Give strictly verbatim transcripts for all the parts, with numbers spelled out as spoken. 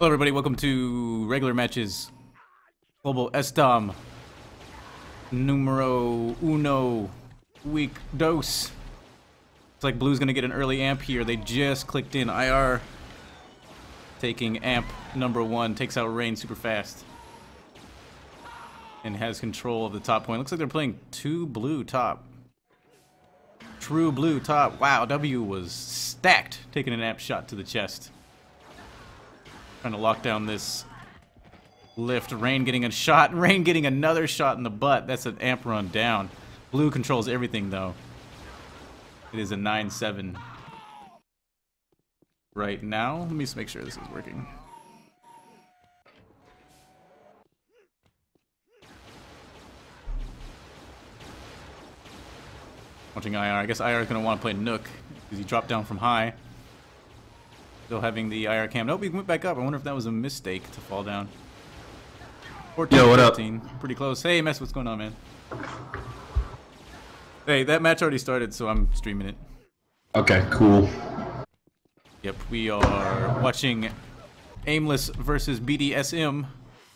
Hello everybody, welcome to regular matches. Global Estom. Numero uno. Week dos. Looks like Blue's gonna get an early amp here. They just clicked in. I R taking amp number one. Takes out Rain super fast. And has control of the top point. Looks like they're playing two blue top. True blue top. Wow, W was stacked. Taking an amp shot to the chest. Trying to lock down this lift. Rain getting a shot. Rain getting another shot in the butt. That's an amp run down. Blue controls everything, though. It is a nine seven right now. Let me just make sure this is working. Watching I R. I guess I R is going to want to play Nook because he dropped down from high. Still having the I R cam. Nope, he went back up. I wonder if that was a mistake to fall down. fourteen, Yo, what fifteen. up? Pretty close. Hey, Mess, what's going on, man? Hey, that match already started, so I'm streaming it. Okay, cool. Yep, we are watching Aimless versus B D S M.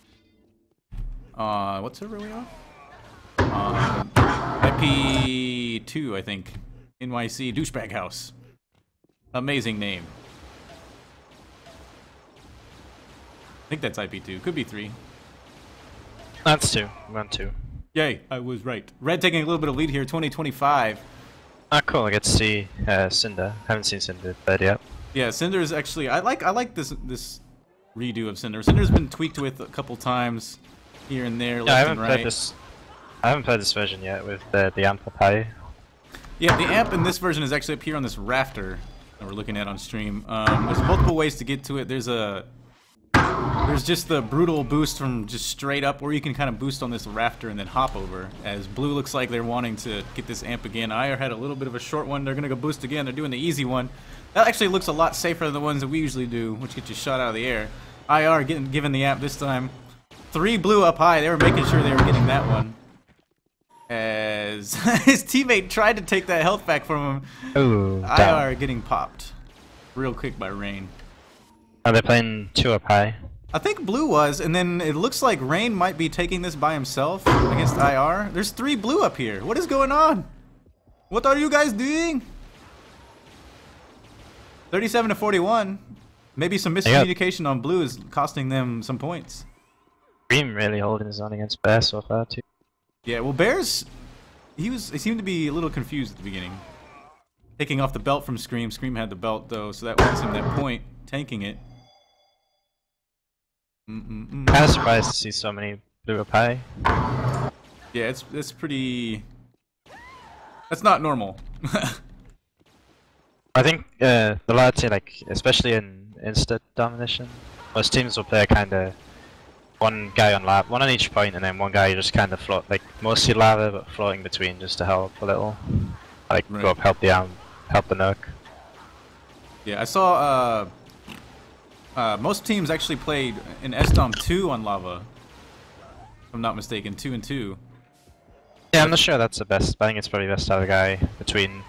Uh, what server are we on? Um, I P two, I think. N Y C Douchebag House. Amazing name. I think that's I P two. Could be three. That's two. Run two. Yay, I was right. Red taking a little bit of lead here, twenty twenty-five. Ah, cool. I get to see uh, Cinder. Haven't seen Cinder played yet. Yeah, Cinder is actually. I like. I like this this redo of Cinder. Cinder's been tweaked with a couple times here and there, Yeah, I left haven't and right. played this. I haven't played this version yet with the the amp up high. Yeah, the amp in this version is actually up here on this rafter that we're looking at on stream. Um, there's multiple ways to get to it. There's a There's just the brutal boost from just straight up, or you can kind of boost on this rafter and then hop over. As Blue looks like they're wanting to get this amp again. I R had a little bit of a short one. They're going to go boost again. They're doing the easy one. That actually looks a lot safer than the ones that we usually do, which get you shot out of the air. I R getting given the amp this time. Three Blue up high. They were making sure they were getting that one. As his teammate tried to take that health back from him. Ooh, I R getting popped real quick by Rain. Are they playing two up high? I think Blue was, and then it looks like Rain might be taking this by himself against I R. There's three Blue up here. What is going on? What are you guys doing? thirty-seven to forty-one. Maybe some miscommunication on Blue is costing them some points. Dream really holding his own against Bear so far too. Yeah, well, Bears, he was he seemed to be a little confused at the beginning. Taking off the belt from Scream. Scream had the belt though, so that wins him that point, tanking it. Mm-mm-mm. Kind of surprised to see so many blue up high. Yeah, it's it's pretty. That's not normal. I think uh, the lads say, like, especially in instant domination, most teams will play kind of one guy on lava, one on each point, and then one guy just kind of float, like mostly lava, but floating between just to help a little, like Right. go up, help the arm, help the Nook. Yeah, I saw. Uh, uh, most teams actually played in Estom two on lava. If I'm not mistaken, two and two. Yeah, I'm not sure that's the best, but I think it's probably best to have a guy between.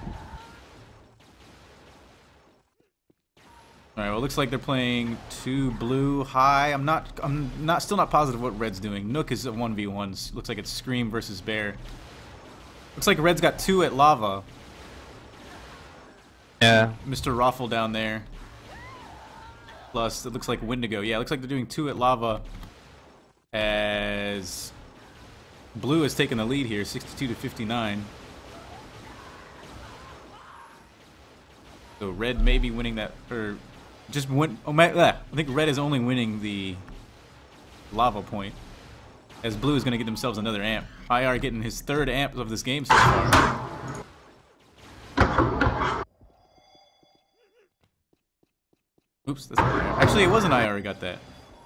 All right. Well, it looks like they're playing two blue high. I'm not. I'm not. Still not positive what Red's doing. Nook is a one v one. Looks like it's Scream versus Bear. Looks like Red's got two at lava. Yeah. Mister Raffle down there. Plus, it looks like Wendigo. Yeah, it looks like they're doing two at lava. As Blue has taken the lead here, sixty-two to fifty-nine. So Red may be winning that, or just win. Oh my! I think Red is only winning the lava point. As Blue is going to get themselves another amp. I R getting his third amp of this game so far. Oops, that's not I R. Actually, it wasn't I R who got that.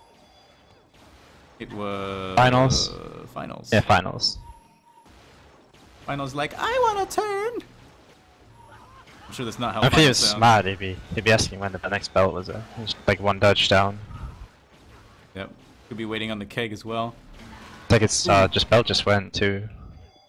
It was Finals. Uh, finals. Yeah, finals. Finals like I want to turn. I'm sure that's not how. If he finals was sound. smart, he'd be he'd be asking when the next belt was. Uh, just like one dodge down. Yep. Could be waiting on the keg as well. It's like it's uh, just belt just went too.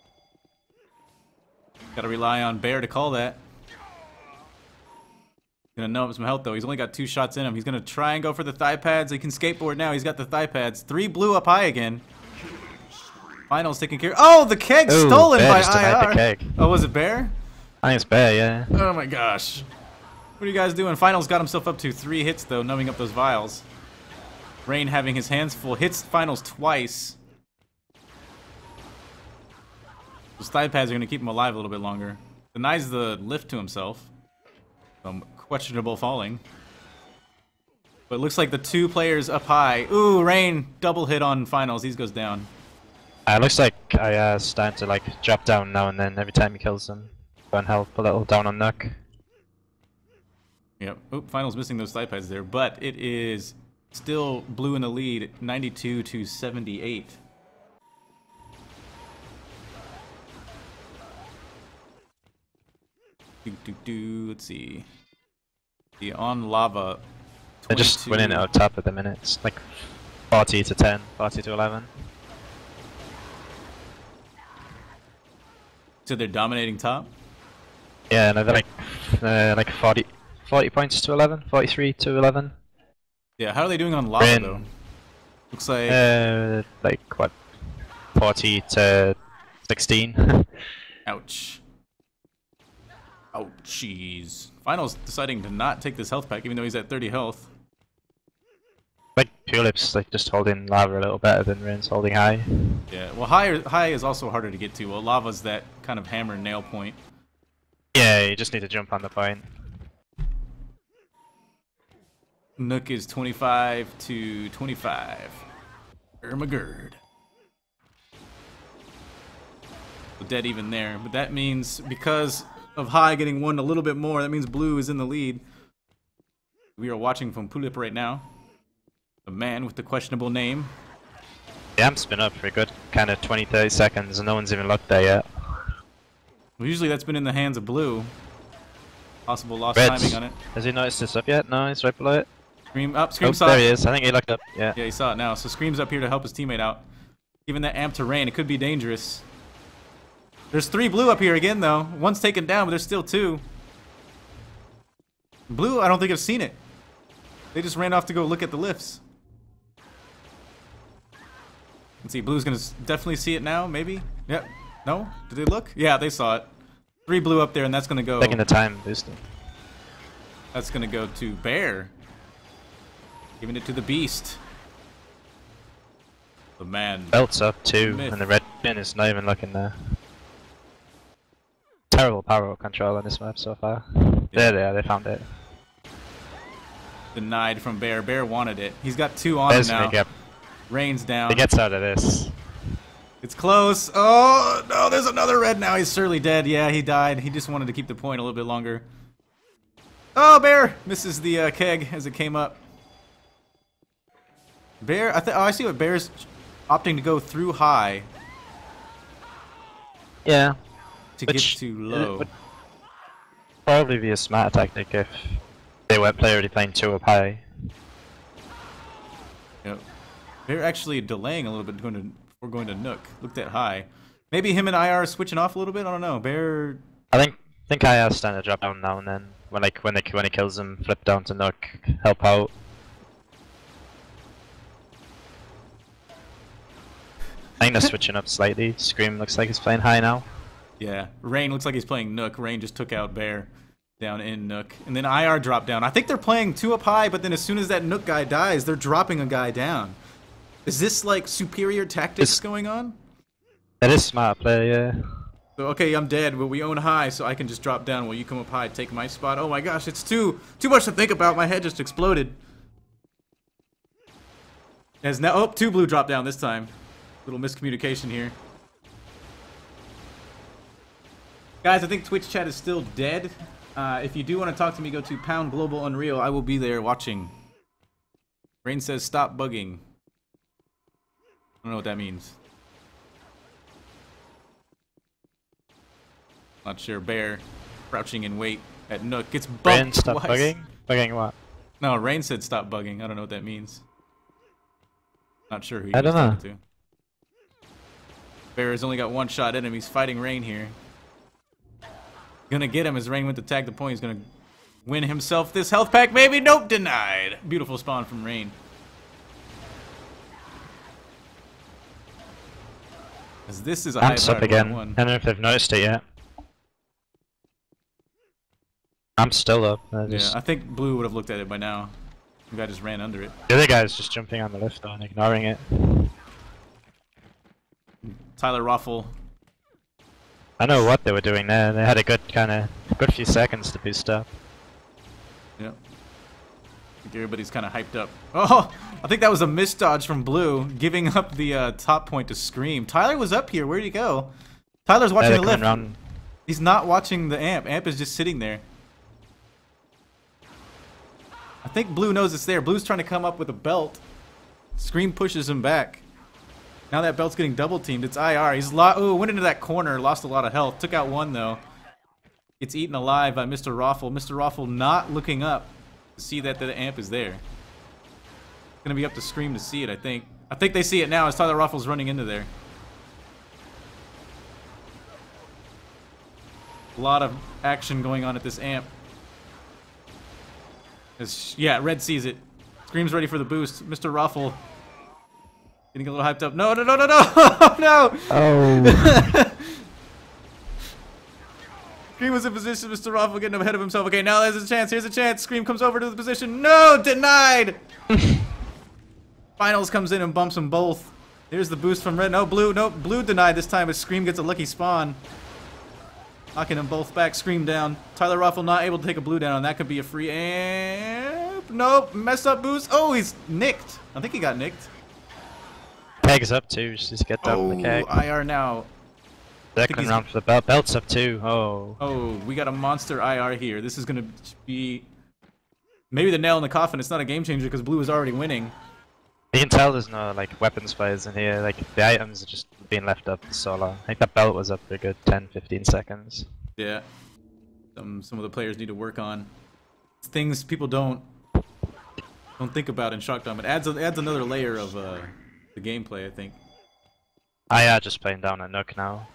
Got to rely on Bear to call that. Gonna numb up some health though. He's only got two shots in him. He's gonna try and go for the thigh pads. He can skateboard now. He's got the thigh pads. Three blue up high again. Finals taking care. Oh, the keg Ooh, stolen Bear by just denied I R. the keg. Oh, was it Bear? I think it's Bear, yeah. Oh my gosh. What are you guys doing? Finals got himself up to three hits though, numbing up those vials. Rain having his hands full. Hits Finals twice. Those thigh pads are gonna keep him alive a little bit longer. Denies the lift to himself. Um, questionable falling. But it looks like the two players up high. Ooh, Rain double hit on Finals. These goes down. Uh, looks like I uh, starting to like drop down now and then every time he kills them. Burn health a little down on Nook. Yep. Oop, Finals missing those thigh pads there, but it is still blue in the lead, ninety-two to seventy-eight. Do, do, do. Let's see. The on lava. They're just winning it up top at the minute. It's like forty to ten, forty to eleven. So they're dominating top? Yeah, no, they're like uh, like forty, forty points to eleven, forty-three to eleven. Yeah, how are they doing on lava Rain. though? Looks like Uh, like what, forty to sixteen. ouch. Ouchies. Finals deciding to not take this health pack even though he's at thirty health. Like Tulip's like just holding lava a little better than Rain's holding high. Yeah, well high, high is also harder to get to. Well, lava's that kind of hammer nail point. Yeah, you just need to jump on the point. Nook is twenty-five to twenty-five. Ermagerd. Dead even there, but that means because of high getting one a little bit more, that means blue is in the lead. We are watching from Pulip right now. The man with the questionable name. The amp's been up for a good kind of twenty, thirty seconds and no one's even looked there yet. Well, usually that's been in the hands of blue. Possible lost Reds. timing on it. Has he noticed this up yet? No, he's right below it. Scream up, Scream Oh, saw there it. he is. I think he looked up. Yeah. Yeah, he saw it now. So Scream's up here to help his teammate out. Giving that amp to Rain, it could be dangerous. There's three blue up here again, though. One's taken down, but there's still two. Blue, I don't think have seen it. They just ran off to go look at the lifts. Let's see, Blue's gonna s- definitely see it now, maybe? Yep. No? Did they look? Yeah, they saw it. Three blue up there, and that's gonna go. Taking the time boosting. That's gonna go to Bear. Giving it to the Beast. The man. Belt's up too, Myth. and the red pin is not even looking there. Terrible power control on this map so far. There they are, they found it. Denied from Bear. Bear wanted it. He's got two on There's him gonna now. get, Rain's down. he gets out of this. It's close. Oh, no, there's another red now. He's surely dead. Yeah, he died. He just wanted to keep the point a little bit longer. Oh, Bear misses the uh, keg as it came up. Bear, I, th oh, I see what Bear's opting to go through high Yeah. to Which get too low. would probably be a smarter tactic if they weren't play already playing two up high. Yep. Bear actually delaying a little bit going to, before going to Nook. Looked at high. Maybe him and I R are switching off a little bit. I don't know. Bear. I think think I are starting to drop down now and then. When like when they when he kills them, flip down to Nook, help out. I think they're switching up slightly. Scream looks like he's playing high now. Yeah. Rain looks like he's playing Nook. Rain just took out Bear down in Nook. And then I R dropped down. I think they're playing two up high, but then as soon as that Nook guy dies, they're dropping a guy down. Is this like superior tactics It's- going on? That is smart play, yeah. So, okay, I'm dead, but we own high, so I can just drop down while you come up high, take my spot. Oh my gosh, it's too too much to think about. My head just exploded. As now, oh, two blue dropped down this time. Little miscommunication here. Guys, I think Twitch chat is still dead. Uh, if you do want to talk to me, go to Pound Global Unreal. I will be there watching. Rain says stop bugging. I don't know what that means. Not sure. Bear crouching in wait at Nook gets bumped Rain, stop twice. bugging? Bugging what? No, Rain said stop bugging. I don't know what that means. Not sure who he I was don't know. talking to. Bear has only got one shot in him. He's fighting Rain here. Gonna get him as Rain went to tag the point. He's gonna win himself this health pack. Maybe. Nope, denied. Beautiful spawn from Rain. As this is a Amp's high up again. I don't know if they've noticed it yet. I'm still up. I just... Yeah, I think Blue would have looked at it by now. The guy just ran under it. The other guy's just jumping on the lift though and ignoring it. Tyler Raffle. I know what they were doing there. They had a good kind of good few seconds to boost up. Yep. I think everybody's kind of hyped up. Oh, I think that was a misdodge from Blue, giving up the uh, top point to Scream. Tyler was up here. Where'd he go? Tyler's watching yeah, the lift. Around. He's not watching the amp. Amp is just sitting there. I think Blue knows it's there. Blue's trying to come up with a belt. Scream pushes him back. Now that belt's getting double teamed. It's I R. He's lo Ooh, went into that corner, lost a lot of health. Took out one though. Gets eaten alive by Mister Raffle. Mister Raffle not looking up to see that the amp is there. It's gonna be up to Scream to see it, I think. I think they see it now as Tyler Raffle's running into there. A lot of action going on at this amp. As, yeah, Red sees it. Scream's ready for the boost. Mister Raffle getting a little hyped up. No, no, no, no, no! No! Oh. Scream was in position. Mister Raffle getting ahead of himself. Okay, now there's a chance. Here's a chance. Scream comes over to the position. No! Denied! Finals comes in and bumps them both. Here's the boost from Red. No, Blue. No, Blue denied this time as Scream gets a lucky spawn. Knocking them both back. Scream down. Tyler Raffle not able to take a Blue down. That could be a free amp. Nope. Messed up boost. Oh, he's nicked. I think he got nicked. Keg's up too, just get down Oh, the keg. I R now. Second round for the belt. Belt's up too. Oh. Oh, we got a monster I R here. This is gonna be maybe the nail in the coffin. It's not a game changer because Blue is already winning. You can tell there's no like weapons players in here. Like the items are just being left up for so long. I think that belt was up for a good ten, fifteen seconds. Yeah. Some some of the players need to work on things people don't don't think about in Shockdom. It adds a, adds another layer of uh, the gameplay, I think. I are just playing down at Nook now.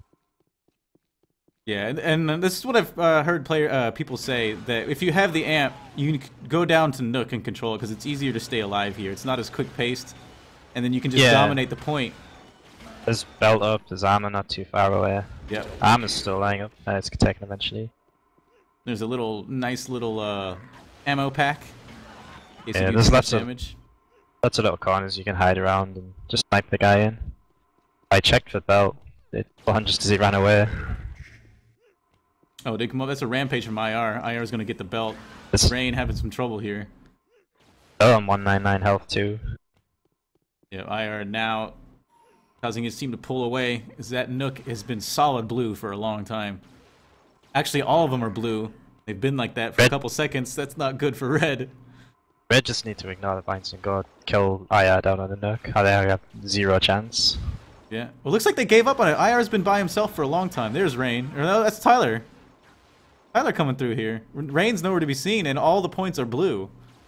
Yeah, and, and this is what I've uh, heard player uh, people say, that if you have the amp, you can go down to Nook and control it because it's easier to stay alive here. It's not as quick paced, and then you can just yeah. dominate the point. There's belt up, there's armor not too far away. Yep. Armor's still lying up, uh, it's taken eventually. There's a little, nice little uh, ammo pack. In case Yeah, you do there's too much lots of, damage. lots of little corners you can hide around and just snipe the guy in. I checked for belt, it plunged as he ran away. Oh, they come up. That's a rampage from I R. I R is gonna get the belt. This Rain having some trouble here. Oh, I'm one ninety-nine health too. Yeah, I R now causing his team to pull away, as that Nook has been solid blue for a long time. Actually, all of them are blue. They've been like that for Red. a couple seconds. That's not good for Red. Red just need to ignore the Vines and go kill I R down on the Nook. I have zero chance. Yeah. Well, looks like they gave up on it. I R's been by himself for a long time. There's Rain. Or no, that's Tyler. Tyler coming through here. Rain's nowhere to be seen, and all the points are blue.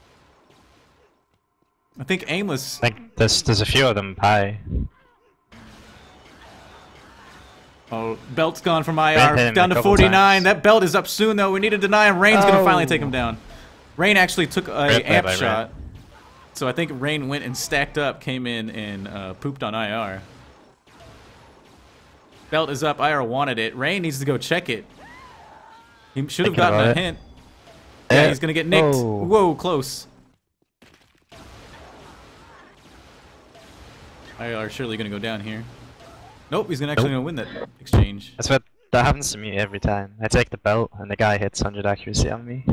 I think Aimless... I think there's, there's a few of them high. Oh, belt's gone from I R Rain down hit him a to couple forty-nine. times. That belt is up soon, though. We need to deny him. Rain's gonna Oh. finally take him down. Rain actually took a Great play amp by Rain. shot. So I think Rain went and stacked up, came in, and uh, pooped on I R. Belt is up. I R wanted it. Rain needs to go check it. He should have Thinking gotten a about it. hint. Yeah, Yeah. he's gonna get nicked. Oh. Whoa, close. I R surely gonna go down here. Nope, he's gonna actually Nope. gonna win that exchange. That's what that happens to me every time. I take the belt and the guy hits one hundred accuracy on me.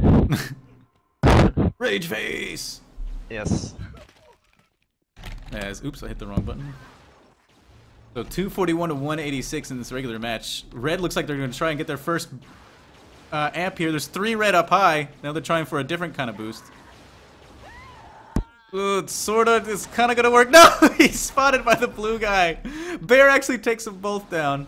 Rage face. Yes. As oops, I hit the wrong button. So two forty-one to one eighty-six in this regular match. Red looks like they're gonna try and get their first uh, amp here. There's three red up high. Now they're trying for a different kind of boost. Ooh, it's sorta, it's kind of gonna work. No, he's spotted by the blue guy. Bear actually takes them both down.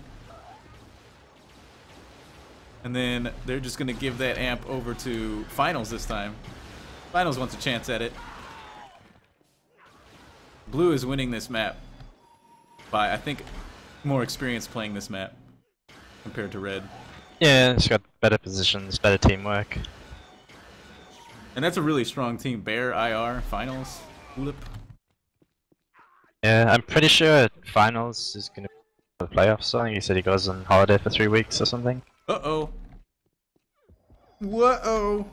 And then they're just gonna give that amp over to Finals this time. Finals wants a chance at it. Blue is winning this map by, I think, more experience playing this map compared to Red. Yeah, it's got better positions, better teamwork. And that's a really strong team. Bear, I R, finals, Tulip. Yeah, I'm pretty sure finals is gonna be the playoffs. I think he said he goes on holiday for three weeks or something. Uh oh. Whoa.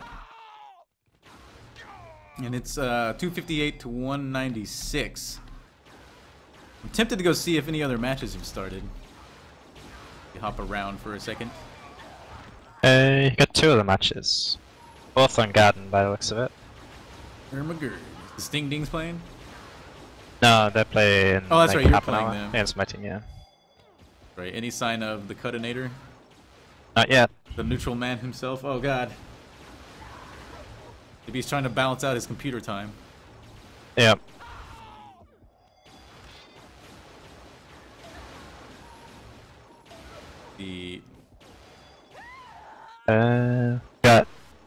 And it's uh, two fifty-eight to one ninety-six. I'm tempted to go see if any other matches have started. You hop around for a second. Uh, you got two of the matches. Both on Garden by the looks of it. Ermagerd. The Sting Ding's playing? No, they're playing. Oh, that's like right, you're half an playing hour. them. Yeah, it's my team, yeah. Right, any sign of the Cutinator? Not yet. The neutral man himself? Oh god. Maybe he's trying to balance out his computer time. Yep. The... Uh, got.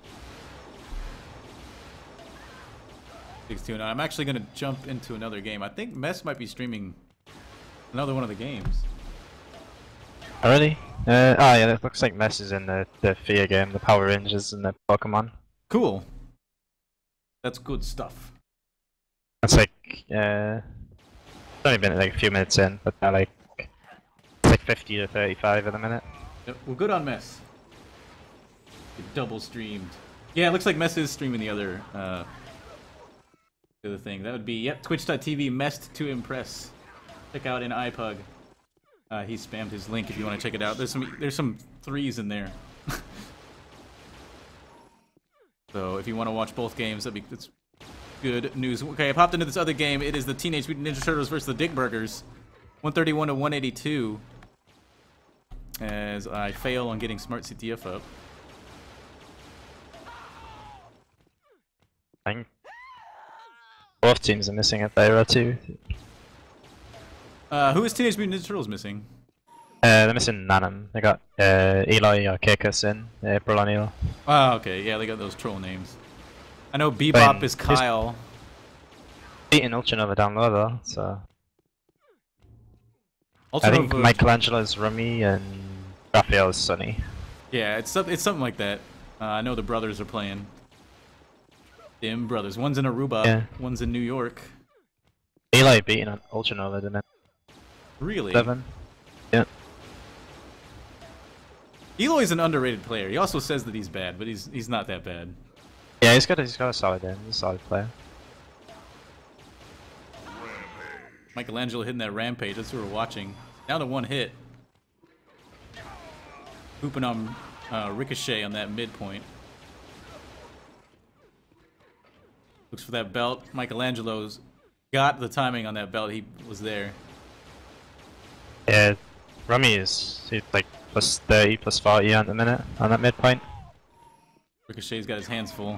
six two nine. I'm actually going to jump into another game. I think Mess might be streaming another one of the games. Already? Uh, oh yeah, it looks like Mess is in the, the Fear game, the Power Rangers and the Pokemon. Cool. That's good stuff. It's like, uh, it's only been like a few minutes in, but they're like, it's like fifty to thirty-five at the minute. Yep, well, good on Mess. It double streamed. Yeah, it looks like Mess is streaming the other, uh, the other thing. That would be, yep, twitch dot t v messed to impress. Check out in iPug. Uh, he spammed his link if you want to check it out. There's some, there's some threes in there. So if you want to watch both games, that'd be that's good news. Okay, I popped into this other game. It is the Teenage Mutant Ninja Turtles versus the Dick Burgers, one thirty-one to one eighty-two. As I fail on getting Smart C T F up. I think both teams are missing a player or two. Uh, who is Teenage Mutant Ninja Turtles missing? Uh, they're missing Nanam. They got uh, Eli or Kekas in, April O'Neil. Oh, okay. Yeah, they got those troll names. I know Bebop Playing- is Kyle. Beating Ultranova down low though, so Ultra I think Nova- Michelangelo is Rumi and Raphael is Sunny. Yeah, it's some- it's something like that. Uh, I know the brothers are playing. Dim brothers. One's in Aruba. Yeah. One's in New York. Eli beating Ultranova, didn't it? Really? Seven. Yeah. Eloy's an underrated player. He also says that he's bad, but he's he's not that bad. Yeah, he's got a, he's got a solid end. He's a solid player. Michelangelo hitting that rampage. That's what we're watching. Down to one hit. Hooping on uh, Ricochet on that midpoint. Looks for that belt. Michelangelo's got the timing on that belt. He was there. Yeah, Rumi is he's like plus thirty, plus forty at the minute on that midpoint. Ricochet's got his hands full.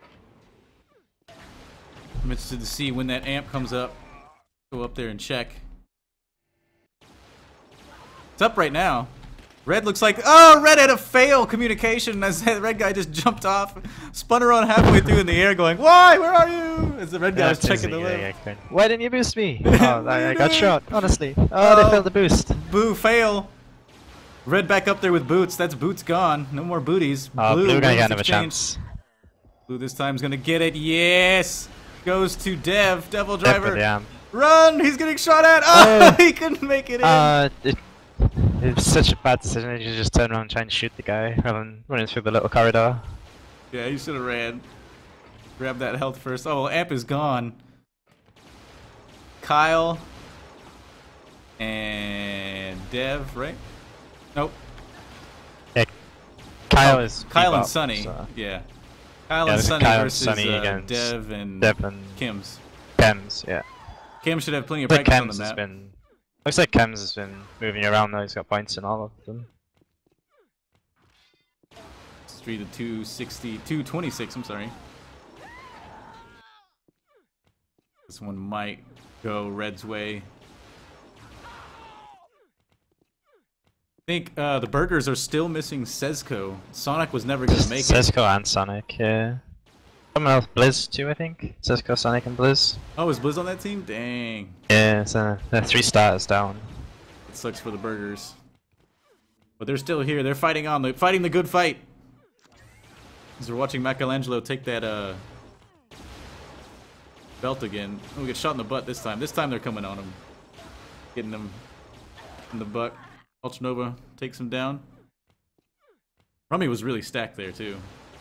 I'm interested to see when that amp comes up. Go up there and check. It's up right now. Red looks like, oh, Red had a fail communication as the red guy just jumped off, spun around halfway through in the air going, why, where are you? As the red guy was checking the lip. Why didn't you boost me? Oh, I, I got shot, honestly. Oh, Oh. they failed the boost. Boo, fail. Red back up there with Boots. That's Boots gone. No more booties. Oh, Blue, Blue gonna wins get another exchange. chance. Blue this time's gonna get it. Yes! Goes to Dev. Devil Dead for Driver. the amp. Run! He's getting shot at! Oh, Oh. he couldn't make it in! Uh, it, it's such a bad decision. You just turn around and try and shoot the guy rather than running through the little corridor. Yeah, he should have ran. Grab that health first. Oh, Amp is gone. Kyle. And Dev, right? Nope. Yeah, Kyle Oh, is Kyle and Bebop, Sunny. so- Yeah. Kyle Yeah, and this is Sunny Kyle and versus Sunny uh, against Dev and Dev and Kim's. Kems, yeah. Kim should have plenty of Looks like practice on Kems the has map. been. Looks like Kems has been moving around though. He's got points in all of them. three to two sixty, two twenty-six, I'm sorry. This one might go Red's way. I think uh, the Burgers are still missing Sezco. Sonic was never going to make it. Sesco and Sonic, yeah. Someone else, Blizz too, I think. Sesco, Sonic, and Blizz. Oh, is Blizz on that team? Dang. Yeah, so they're three starters down. It sucks for the Burgers. But they're still here. They're fighting on. They're fighting the good fight. As we're watching Michelangelo take that uh, Belt again. Oh, we get shot in the butt this time. This time they're coming on him. Getting him in the butt. Ultra Nova takes him down. Rummy was really stacked there, too.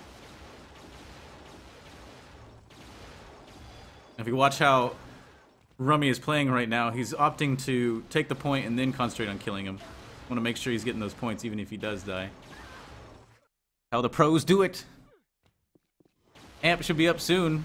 If you watch how Rummy is playing right now, he's opting to take the point and then concentrate on killing him. Want to make sure he's getting those points even if he does die. How the pros do it. Amp should be up soon.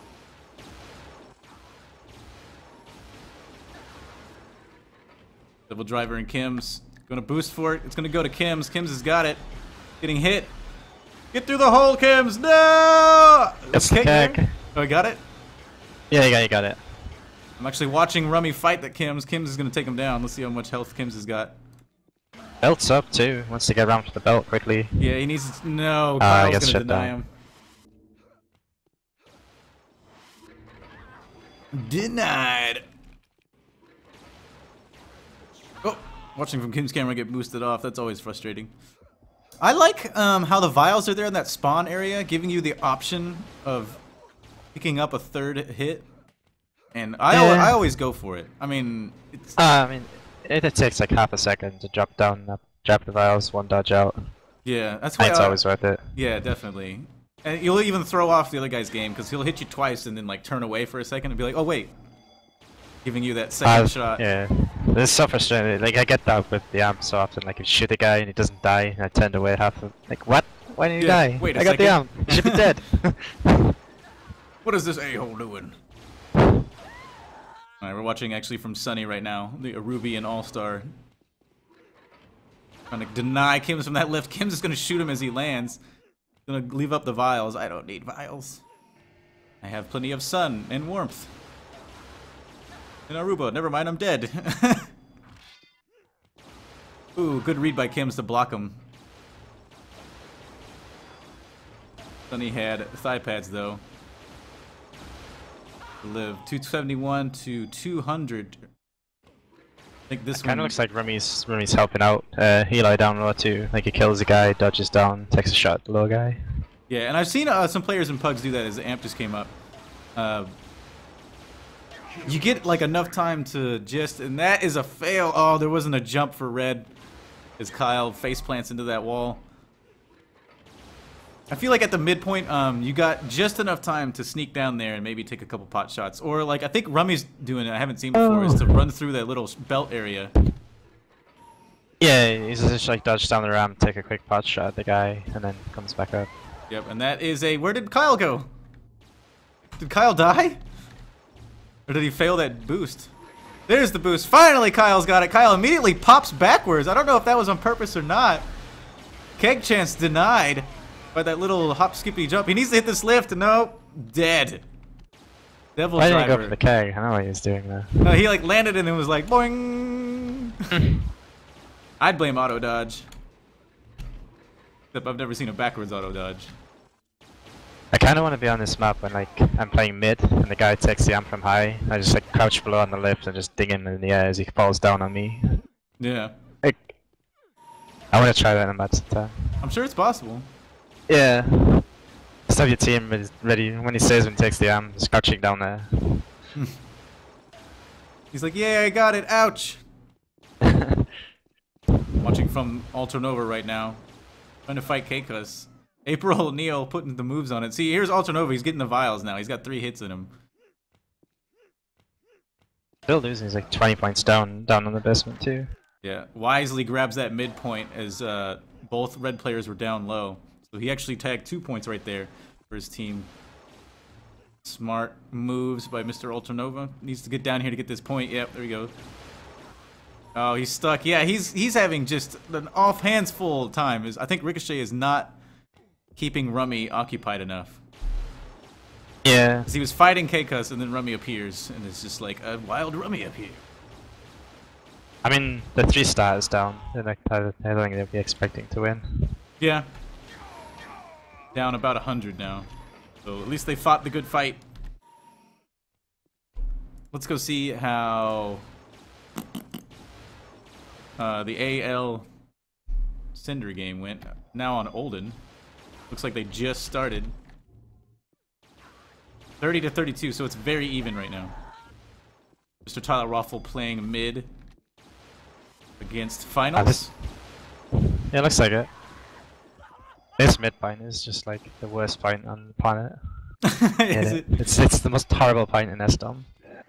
Double driver and Kim's gonna boost for it. It's gonna go to Kim's. Kim's has got it. Getting hit. Get through the hole, Kim's. No! It's the keg. Oh, I got it? Yeah, you got, you got it. I'm actually watching Rummy fight that Kim's. Kim's is gonna take him down. Let's see how much health Kim's has got. Belt's up too. Wants to get around to the belt quickly. Yeah, he needs to. No, Uh, Kyle's gonna deny down. him. Denied. Oh, watching from Kim's camera get boosted off. That's always frustrating. I like um, how the vials are there in that spawn area, giving you the option of picking up a third hit. And I, Yeah. al I always go for it. I mean, it's Uh, I mean, it, it takes like half a second to drop down, uh, drop the vials, one dodge out. yeah, that's why It's I, always worth it. yeah, definitely. And you'll even throw off the other guy's game because he'll hit you twice and then like turn away for a second and be like, oh wait, giving you that second Uh, shot. Yeah, it's so frustrating. Like I get that with the amp so often. Like if you shoot a guy and he doesn't die, and I turned away half of. Like what? Why didn't you Yeah, die? wait a I got the second. amp. You should be dead. What is this a-hole doing? Alright, we're watching actually from Sunny right now, the Arubian All-Star. Trying to deny Kim's from that lift. Kim's just gonna shoot him as he lands. Gonna leave up the vials. I don't need vials. I have plenty of sun and warmth. In Aruba, never mind, I'm dead. Ooh, good read by Kim's to block him. Sunny had thigh pads though. Live two seventy-one to two hundred. I think this Kind one of looks like Rummy's Rummy's helping out. Uh, Eli down low too. Like he kills a guy, dodges down, takes a shot at the low guy. Yeah, and I've seen uh, some players in Pugs do that as the amp just came up. Uh, you get like enough time to just, and that is a fail. Oh, there wasn't a jump for red as Kyle face plants into that wall. I feel like at the midpoint, um, you got just enough time to sneak down there and maybe take a couple pot shots. Or like, I think Rummy's doing it, I haven't seen before, is to run through that little belt area. Yeah, he's just like dodge down the ramp, take a quick pot shot at the guy, and then comes back up. Yep, and that is a, where did Kyle go? Did Kyle die? Or did he fail that boost? There's the boost. Finally, Kyle's got it. Kyle immediately pops backwards. I don't know if that was on purpose or not. Keg chance denied by that little hop, skippy jump. He needs to hit this lift. Nope. Dead. Devil Why didn't he driver. go for the keg? I know what he was doing there. No, he like landed and then was like boing. I'd blame auto dodge. Except I've never seen a backwards auto dodge. I kind of want to be on this map when like I'm playing mid and the guy takes the amp from high. I just like crouch below on the lift and just ding him in the air as he falls down on me. Yeah. Like, I want to try that in a match sometime. I'm sure it's possible. Yeah. Just have your team ready- ready when he says when he takes the amp, just crouching down there. He's like, yeah, I got it. Ouch. Watching from Ultra Nova right now. Trying to fight K-Cuss. April Neal putting the moves on it. See, here's Ultra Nova. He's getting the vials now. He's got three hits in him. Still losing, he's like twenty points down down on the basement too. Yeah. Wisely grabs that midpoint as uh, both red players were down low. So he actually tagged two points right there for his team. Smart moves by Mister Ultra Nova. Needs to get down here to get this point. Yep, there we go. Oh, he's stuck. Yeah, he's he's having just an off hands full time. Is I think Ricochet is not keeping Rummy occupied enough. Yeah. Because he was fighting K-Cuss and then Rummy appears and it's just like a wild Rummy up here. I mean, the three stars down. They're like, I don't think they'd be expecting to win. Yeah. Down about a hundred now. So at least they fought the good fight. Let's go see how uh, the A L Cinder game went. Now on Olden. Looks like they just started. thirty to thirty-two, so it's very even right now. Mister Tyler Roffel playing mid against finals. Yeah, looks like it. This mid point is just like the worst point on the planet. Is Yeah, it? It's it's the most horrible point in S DOM.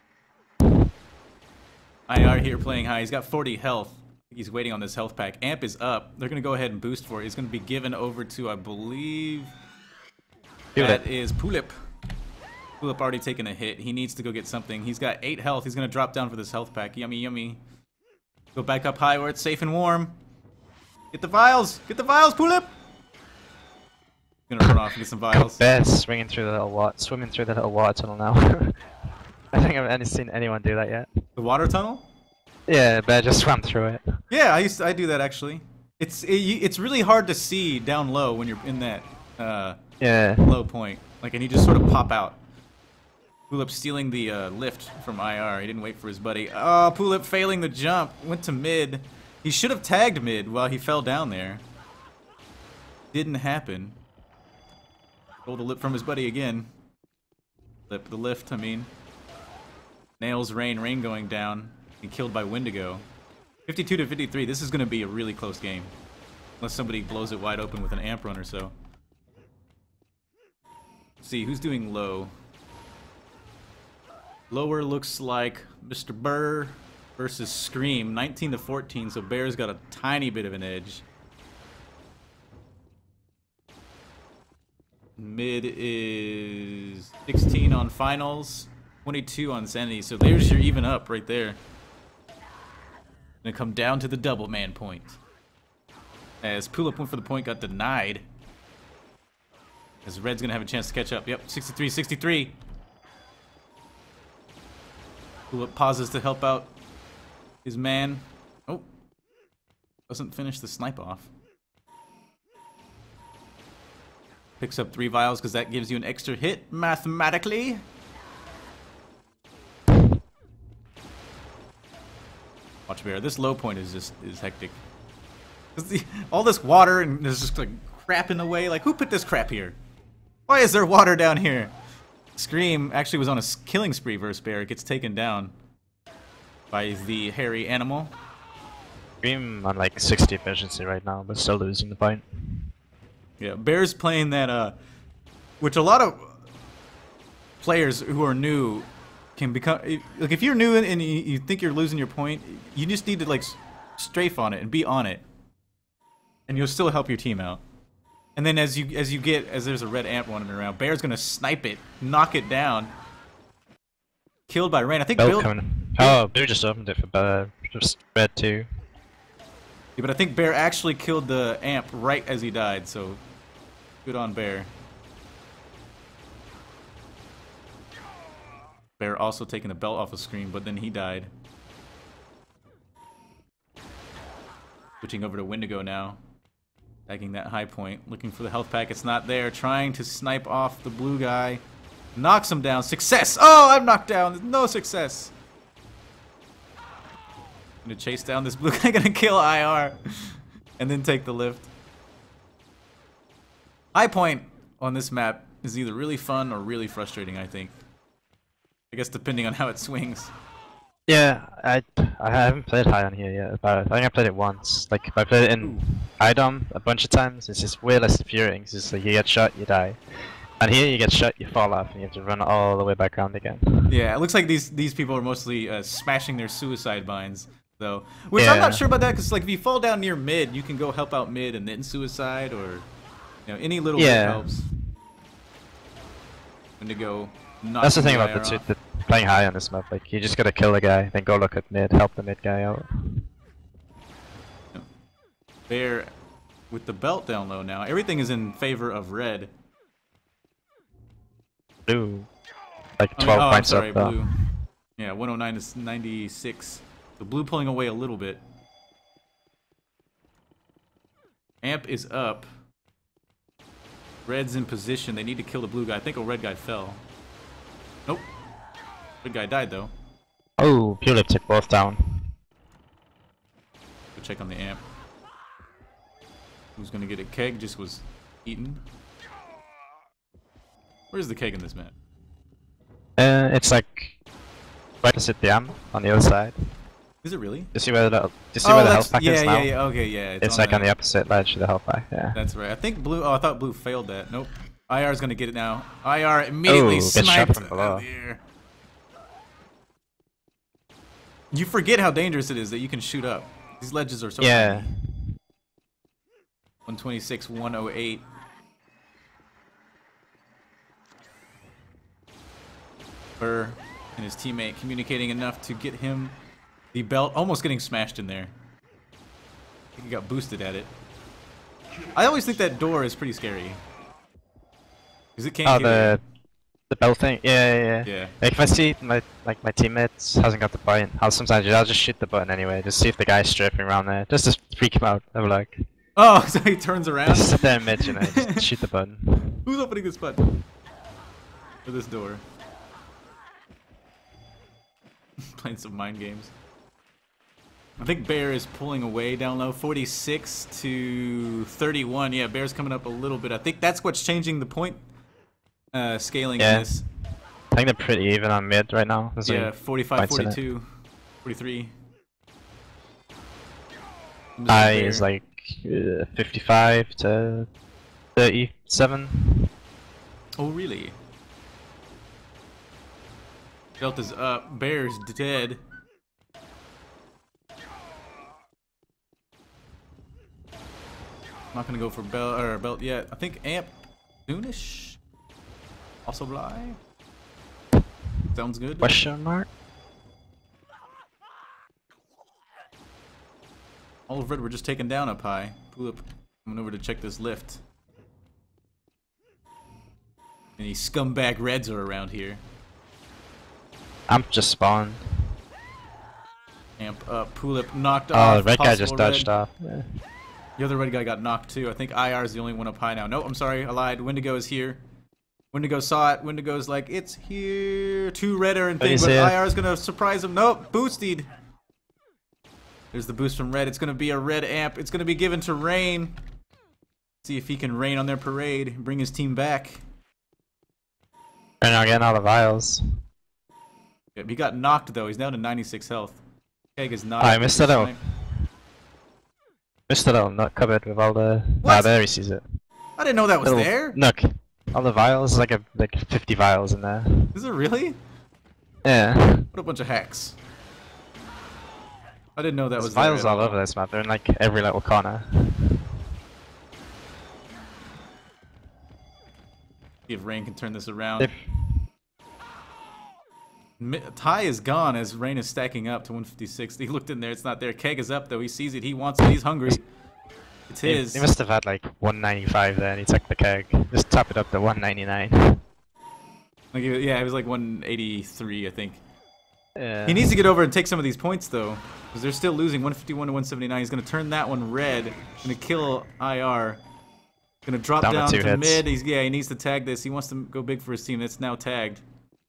I R here playing high. He's got forty health. He's waiting on this health pack. Amp is up. They're going to go ahead and boost for it. He's going to be given over to, I believe, Pulip. that is Pulip. Pulip already taken a hit. He needs to go get something. He's got eight health. He's going to drop down for this health pack. Yummy, yummy. Go back up high where it's safe and warm. Get the vials. Get the vials, Pulip. Gonna run off and get some vials. Bear's swinging through the little water, swimming through the little water tunnel now. I think I've only seen anyone do that yet. The water tunnel? Yeah, Bear just swam through it. Yeah, I used to, I do that actually. It's it, it's really hard to see down low when you're in that uh, Yeah. low point. Like, and you just sort of pop out. Pulip stealing the uh, lift from I R. He didn't wait for his buddy. Oh, Pulip failing the jump. Went to mid. He should have tagged mid while he fell down there. Didn't happen. Stole the lip from his buddy again. Lip the lift, I mean. Nails Rain. Rain going down. And killed by Wendigo. fifty-two to fifty-three. This is going to be a really close game. Unless somebody blows it wide open with an amp run or so. Let's see, who's doing low? Lower looks like Mister Burr versus Scream. nineteen to fourteen, so Bear's got a tiny bit of an edge. Mid is sixteen on finals, twenty-two on sanity, so there's your even up right there. Gonna come down to the double man point. As Pulip went for the point, got denied. As Red's gonna have a chance to catch up. Yep, sixty-three sixty-three. Pulip pauses to help out his man. Oh, doesn't finish the snipe off. Picks up three vials because that gives you an extra hit mathematically. Watch Bear. This low point is just is hectic. The, all this water and there's just like crap in the way. Like, who put this crap here? Why is there water down here? Scream actually was on a killing spree versus Bear. It gets taken down by the hairy animal. Scream on like sixty efficiency right now, but still losing the point. Yeah, Bear's playing that, uh, which a lot of players who are new can become. Like, if you're new and you, you think you're losing your point, you just need to like strafe on it and be on it, and you'll still help your team out. And then as you as you get as there's a red amp running around, Bear's gonna snipe it, knock it down. Killed by Rain. I think Belt Bill. coming. Oh, Blue just opened it for Bear. Just Red too. Yeah, but I think Bear actually killed the amp right as he died, so good on Bear. Bear also taking the belt off the screen, but then he died. Switching over to Wendigo now. Tagging that high point, looking for the health pack. It's not there. Trying to snipe off the blue guy. Knocks him down. Success! Oh, I'm knocked down. There's no success. Gonna chase down this blue guy. Gonna kill I R. And then take the lift. High point on this map is either really fun or really frustrating, I think. I guess depending on how it swings. Yeah, I I haven't played high on here yet, but I think I played it once. Like, I played it in I DOM a bunch of times. It's just way less infuriating. It's just like you get shot, you die. And here you get shot, you fall off, and you have to run all the way back around again. Yeah, it looks like these these people are mostly uh, smashing their suicide binds, though. Which yeah. I'm not sure about that, because like if you fall down near mid, you can go help out mid and then suicide, or you know, any little yeah. bit helps. When to go. That's the thing about the, two, the playing high on this map. Like, you just gotta kill the guy, then go look at mid, help the mid guy out. Bear with the belt down low now. Everything is in favor of red. Blue, like twelve oh, points I'm sorry, up though. blue. Yeah, one oh nine to ninety-six. The blue pulling away a little bit. Amp is up. Red's in position. They need to kill the blue guy. I think a red guy fell. Nope. Red guy died though. Oh, Pulip took both down. Go check on the amp. Who's gonna get it? Keg just was eaten. Where's the keg in this map? Uh, it's like right opposite the amp on the other side. Is it really? You see where the, you see Oh, where the that's, health pack yeah, is yeah, now? yeah, okay, yeah. It's, on like the, on the opposite ledge of the health pack, yeah. That's right. I think blue, oh, I thought blue failed that. Nope. I R is gonna get it now. I R immediately Ooh, gets shot sniped from out below. of the air. You forget how dangerous it is that you can shoot up. These ledges are so Yeah. tiny. one twenty-six, one oh eight. Burr and his teammate communicating enough to get him the belt, almost getting smashed in there. I think he got boosted at it. I always think that door is pretty scary. Because it can't Oh, get the the bell thing. Yeah, yeah, yeah. Yeah. Like if I see my like my teammates hasn't got the point, I'll sometimes I'll just shoot the button anyway, just see if the guy's strafing around there, just to freak him out. I'm like, Oh, so he turns around. just sit there in mid, you know, just shoot the button. Who's opening this button? For this door. Playing some mind games. I think Bear is pulling away down low, forty-six to thirty-one. Yeah, Bear's coming up a little bit. I think that's what's changing the point uh, scaling Yeah. in this. I think they're pretty even on mid right now. There's Yeah, like forty-five, points in it. forty-two, forty-three. I is like uh, fifty-five to thirty-seven. Oh, really? Delta's up. Bear's dead. Not gonna go for belt or belt yet. I think Amp soonish. Also Bly. Sounds good. Question mark? All of red we're just taking down up high. Pull up. Coming over to check this lift. Any scumbag reds are around here. Amp just spawned. Amp up. Pulip knocked Oh, off. the red guy Possible just dodged red. off. Yeah. The other red guy got knocked too. I think I R is the only one up high now. Nope, I'm sorry, I lied. Wendigo is here. Wendigo saw it. Wendigo's like, it's here. Two red are in But thing, he's but here. I R is gonna surprise him. Nope, boosted. There's the boost from red. It's gonna be a red amp. It's gonna be given to Rain. See if he can rain on their parade and bring his team back. And now getting all the vials. Yep, he got knocked though. He's down to ninety-six health. Keg is not. Oh, I missed it out. Missed a little nut cupboard with all the. What? Ah, there he sees it. I didn't know that was Little there. Nook. All the vials, like a like fifty vials in there. Is it really? Yeah. What a bunch of hacks. I didn't know that There's was there vials at all all. over this map. They're in like every little corner. See if Rain can turn this around. If Mi- Ty is gone as Rain is stacking up to one fifty-six. He looked in there, it's not there. Keg is up though, he sees it, he wants it, he's hungry. It's he, his. he must have had like one ninety-five there, and he took the keg. Just top it up to one ninety-nine. Like, he- yeah, it was like one eighty-three, I think. Yeah. He needs to get over and take some of these points though, because they're still losing one fifty-one to one seventy-nine. He's gonna turn that one red, gonna kill I R. Gonna drop Down to down two to hits. mid. He's, yeah, he needs to tag this. He wants to go big for his team. That's now tagged.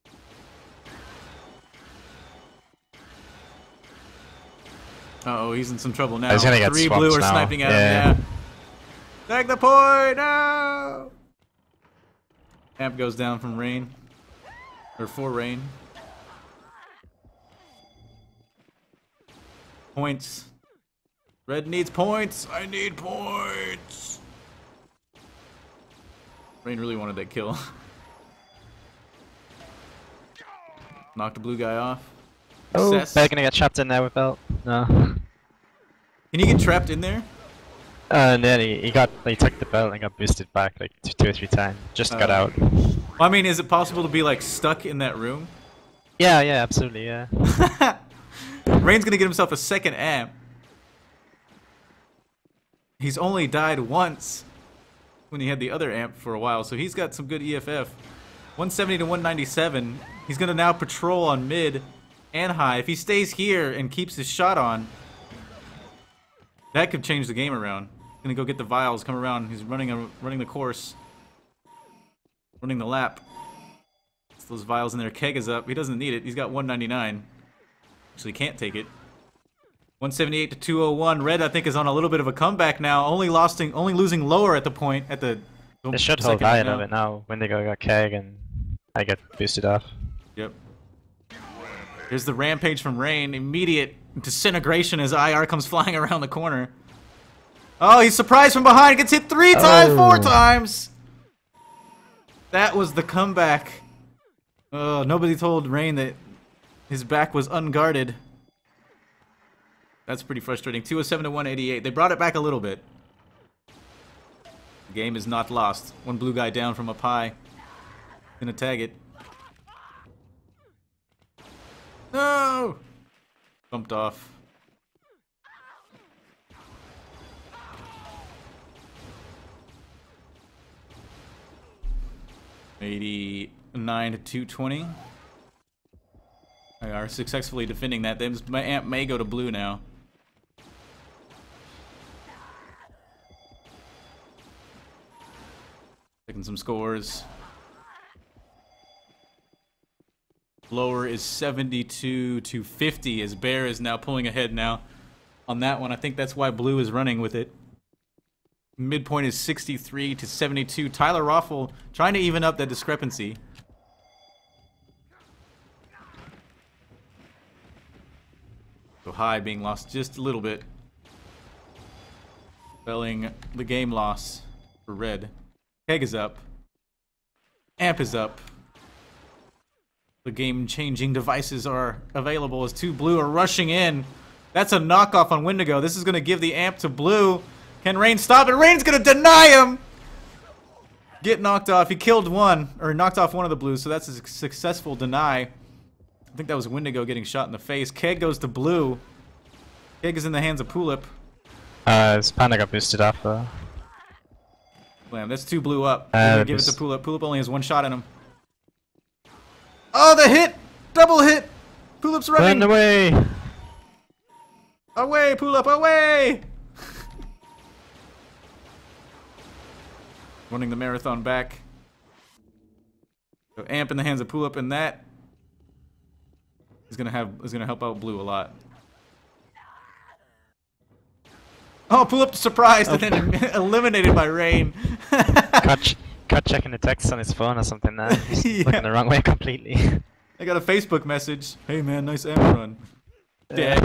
Uh oh, he's in some trouble now. He's gonna get Three blue swamped are now. sniping at Yeah. him. Yeah. Tag the point. No. Amp goes down from Rain, or for Rain. Points. Red needs points. I need points. Rain really wanted that kill. Knocked the blue guy off. Oh, Success. they're gonna get trapped in there with belt. No. Can you get trapped in there? Uh, and then he, he got he took the belt and got boosted back like two, two or three times. Just got Uh, out. I mean, is it possible to be like stuck in that room? Yeah, yeah, absolutely, yeah. Rain's gonna get himself a second amp. He's only died once when he had the other amp for a while, so he's got some good E F F. one seventy to one ninety-seven. He's gonna now patrol on mid and high. If he stays here and keeps his shot on, that could change the game around. He's gonna go get the vials, come around. He's running a, running the course, running the lap. It's those vials in there. Keg is up. He doesn't need it. He's got one ninety-nine. Actually, can't take it. one seventy-eight to two oh one. Red, I think, is on a little bit of a comeback now. Only losing, only losing lower at the point at the. They should hold second right high now. of it now. Wendigo got keg and I get boosted off. Yep. Here's the rampage from Rain. Immediate disintegration as I R comes flying around the corner. Oh, he's surprised from behind. Gets hit three times, oh. four times. That was the comeback. Oh, nobody told Rain that his back was unguarded. That's pretty frustrating. two oh seven to one eighty-eight. They brought it back a little bit. The game is not lost. One blue guy down from up high. Gonna tag it. No! Bumped off. eighty-nine to two twenty. I are successfully defending that. My amp may go to blue now. Taking some scores. Lower is seventy-two to fifty as Bear is now pulling ahead now on that one. I think that's why blue is running with it. Midpoint is sixty-three to seventy-two. Tyler Roffel trying to even up that discrepancy. So high being lost just a little bit. Spelling the game loss for red. Keg is up. Amp is up. The game-changing devices are available as two blue are rushing in. That's a knockoff on Wendigo. This is going to give the amp to blue. Can Rain stop it? Rain's going to deny him! Get knocked off. He killed one, or knocked off one of the blues, so that's a successful deny. I think that was Wendigo getting shot in the face. Keg goes to blue. Keg is in the hands of Pulip. Uh, his panda got boosted off though. Blam, that's two blue up. Uh, give it to Pulip. Pulip only has one shot in him. Oh, the hit! Double hit! Pulip's running! Run away! Away, Pulip, away! Running the marathon back. So amp in the hands of Pulip, and that is gonna have is gonna help out blue a lot. Oh, Pulip surprised oh. and then eliminated by Rain. Cut, cut checking the text on his phone or something now. He's yeah. looking the wrong way completely. I got a Facebook message. Hey man, nice amp run. Dead.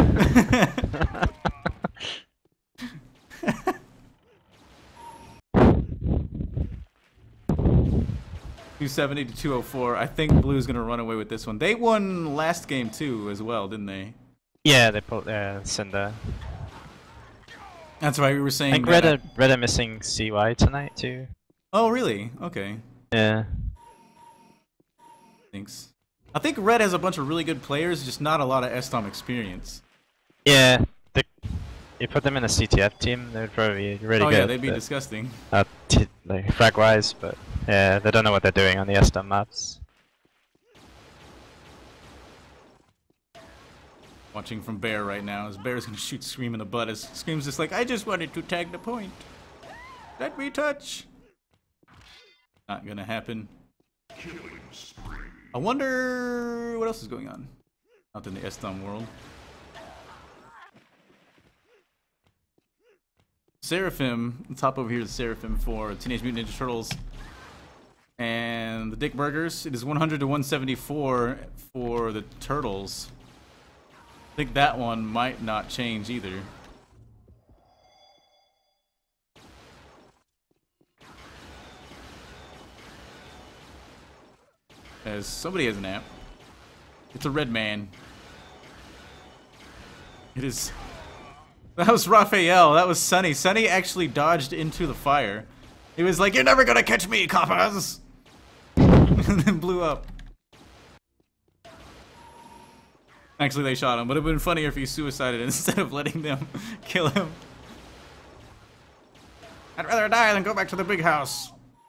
two seventy to two oh four. I think blue's gonna run away with this one. They won last game too as well, didn't they? Yeah, they pulled uh, Cinder. That's right, we were saying. I think Red are, Red are missing C Y tonight too. Oh really? Okay. Yeah. Thanks. I think Red has a bunch of really good players, just not a lot of S T O M experience. Yeah. They, you put them in a C T F team, they'd probably be really oh, good. Oh yeah, they'd be disgusting. Uh, t like frag wise, but yeah, they don't know what they're doing on the S T O M maps. Watching from Bear right now, as Bear's gonna shoot Scream in the butt, as Scream's just like, I just wanted to tag the point. Let me touch. Not gonna happen. I wonder what else is going on out in the S T O M world. Seraphim, the top over here is Seraphim for Teenage Mutant Ninja Turtles. And the Dick Burgers, it is one hundred to one seventy-four for the Turtles. I think that one might not change either. As somebody has an amp. It's a red man. It is... That was Raphael. That was Sunny. Sunny actually dodged into the fire. He was like, you're never gonna catch me, coppers! And then blew up. Actually, they shot him, but it would have been funnier if he suicided instead of letting them kill him. I'd rather die than go back to the big house.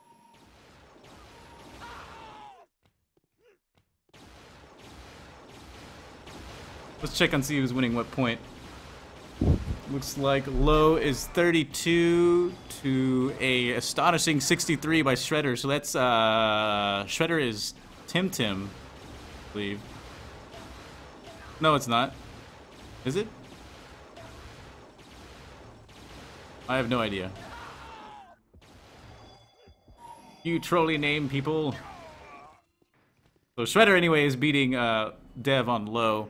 Let's check and see who's winning what point. Looks like low is thirty-two to a astonishing sixty-three by Shredder. So that's uh, Shredder is Tim Tim, I believe. No, it's not. Is it? I have no idea. You trolly name people. So Shredder anyway is beating uh, Dev on low,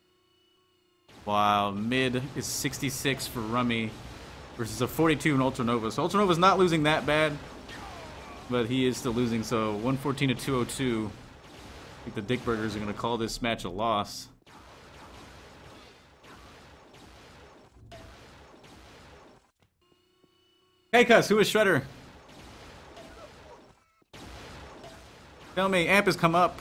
while mid is sixty-six for Rummy versus a forty-two in Ultra Nova. So Ultra Nova's not losing that bad, but he is still losing. So one fourteen to two oh two. I think the Dick Burgers are going to call this match a loss. Hey, Cuss, who is Shredder? Tell me, Amp has come up.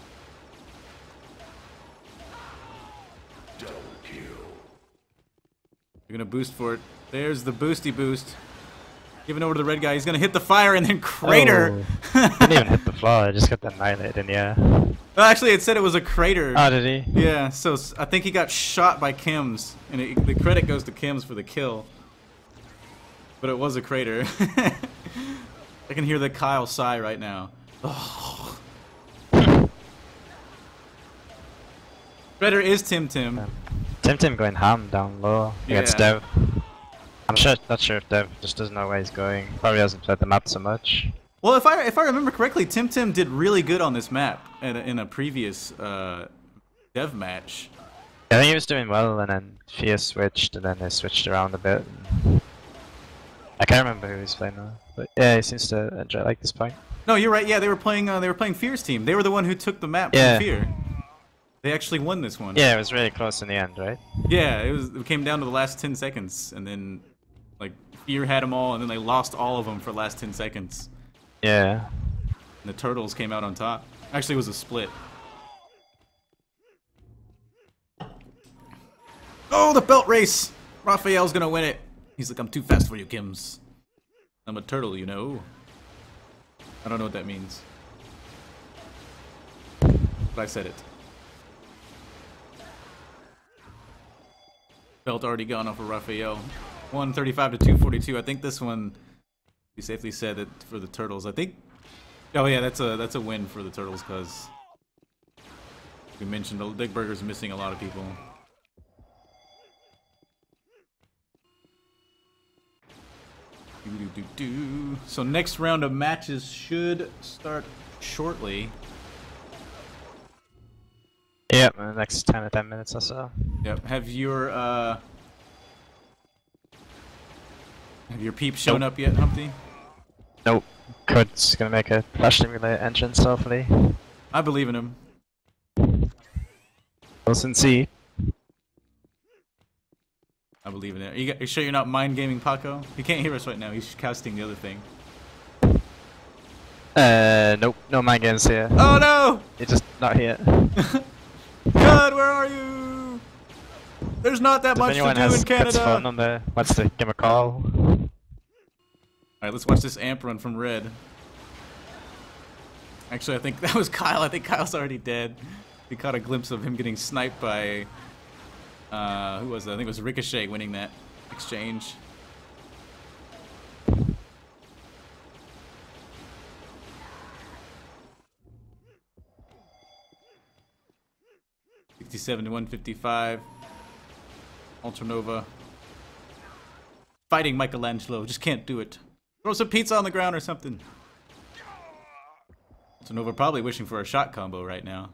You're gonna boost for it. There's the boosty boost. Giving over to the red guy. He's gonna hit the fire and then crater. Oh, didn't even hit the floor. I just got annihilated in the air. Well, actually, it said it was a crater. Oh, did he? Yeah. So I think he got shot by Kims, and it, the credit goes to Kims for the kill. But it was a crater. I can hear the Kyle sigh right now. Oh. Shredder is Tim Tim. Um, Tim Tim going ham down low against Yeah. Dev. I'm sure, not sure if Dev just doesn't know where he's going. Probably hasn't played the map so much. Well, if I if I remember correctly, Tim Tim did really good on this map in a, in a previous uh, Dev match. I think he was doing well, and then Fierce switched, and then they switched around a bit. I can't remember who he was playing now, but yeah, he seems to enjoy like this point. No, you're right. Yeah, they were playing. Uh, they were playing Fear's team. They were the one who took the map Yeah. from Fear. They actually won this one. Yeah, it was really close in the end, right? Yeah, it was. It came down to the last ten seconds, and then like Fear had them all, and then they lost all of them for the last ten seconds. Yeah. And the Turtles came out on top. Actually, it was a split. Oh, the belt race! Raphael's gonna win it. He's like, I'm too fast for you, Kims. I'm a turtle, you know. I don't know what that means. But I said it. Belt already gone off of Raphael. one thirty-five to two forty-two. I think this one, we safely said it for the Turtles. I think. Oh yeah, that's a that's a win for the Turtles because we mentioned the Dick Burger's missing a lot of people. Do, do, do, do. So next round of matches should start shortly. Yep, in the next ten to ten minutes or so. Yep. Have your uh, have your peeps shown Nope. up yet, Humpty? Nope. Code's gonna make a Flash Simulator entrance, hopefully. I believe in him. Wilson C. I believe in it. Are you, you sure you're not mind gaming Paco? He can't hear us right now. He's casting the other thing. Uh, nope, no mind games here. Oh no! He's just not here. God, where are you? There's not that If much to anyone do has in Kut's phone Canada. number, wants to give him a call. Alright, let's watch this amp run from Red. Actually, I think that was Kyle. I think Kyle's already dead. We caught a glimpse of him getting sniped by... Uh, who was that? I think it was Ricochet winning that exchange. sixty-seven to one fifty-five. Ultra Nova. Fighting Michelangelo. Just can't do it. Throw some pizza on the ground or something. Ultra Nova probably wishing for a shot combo right now.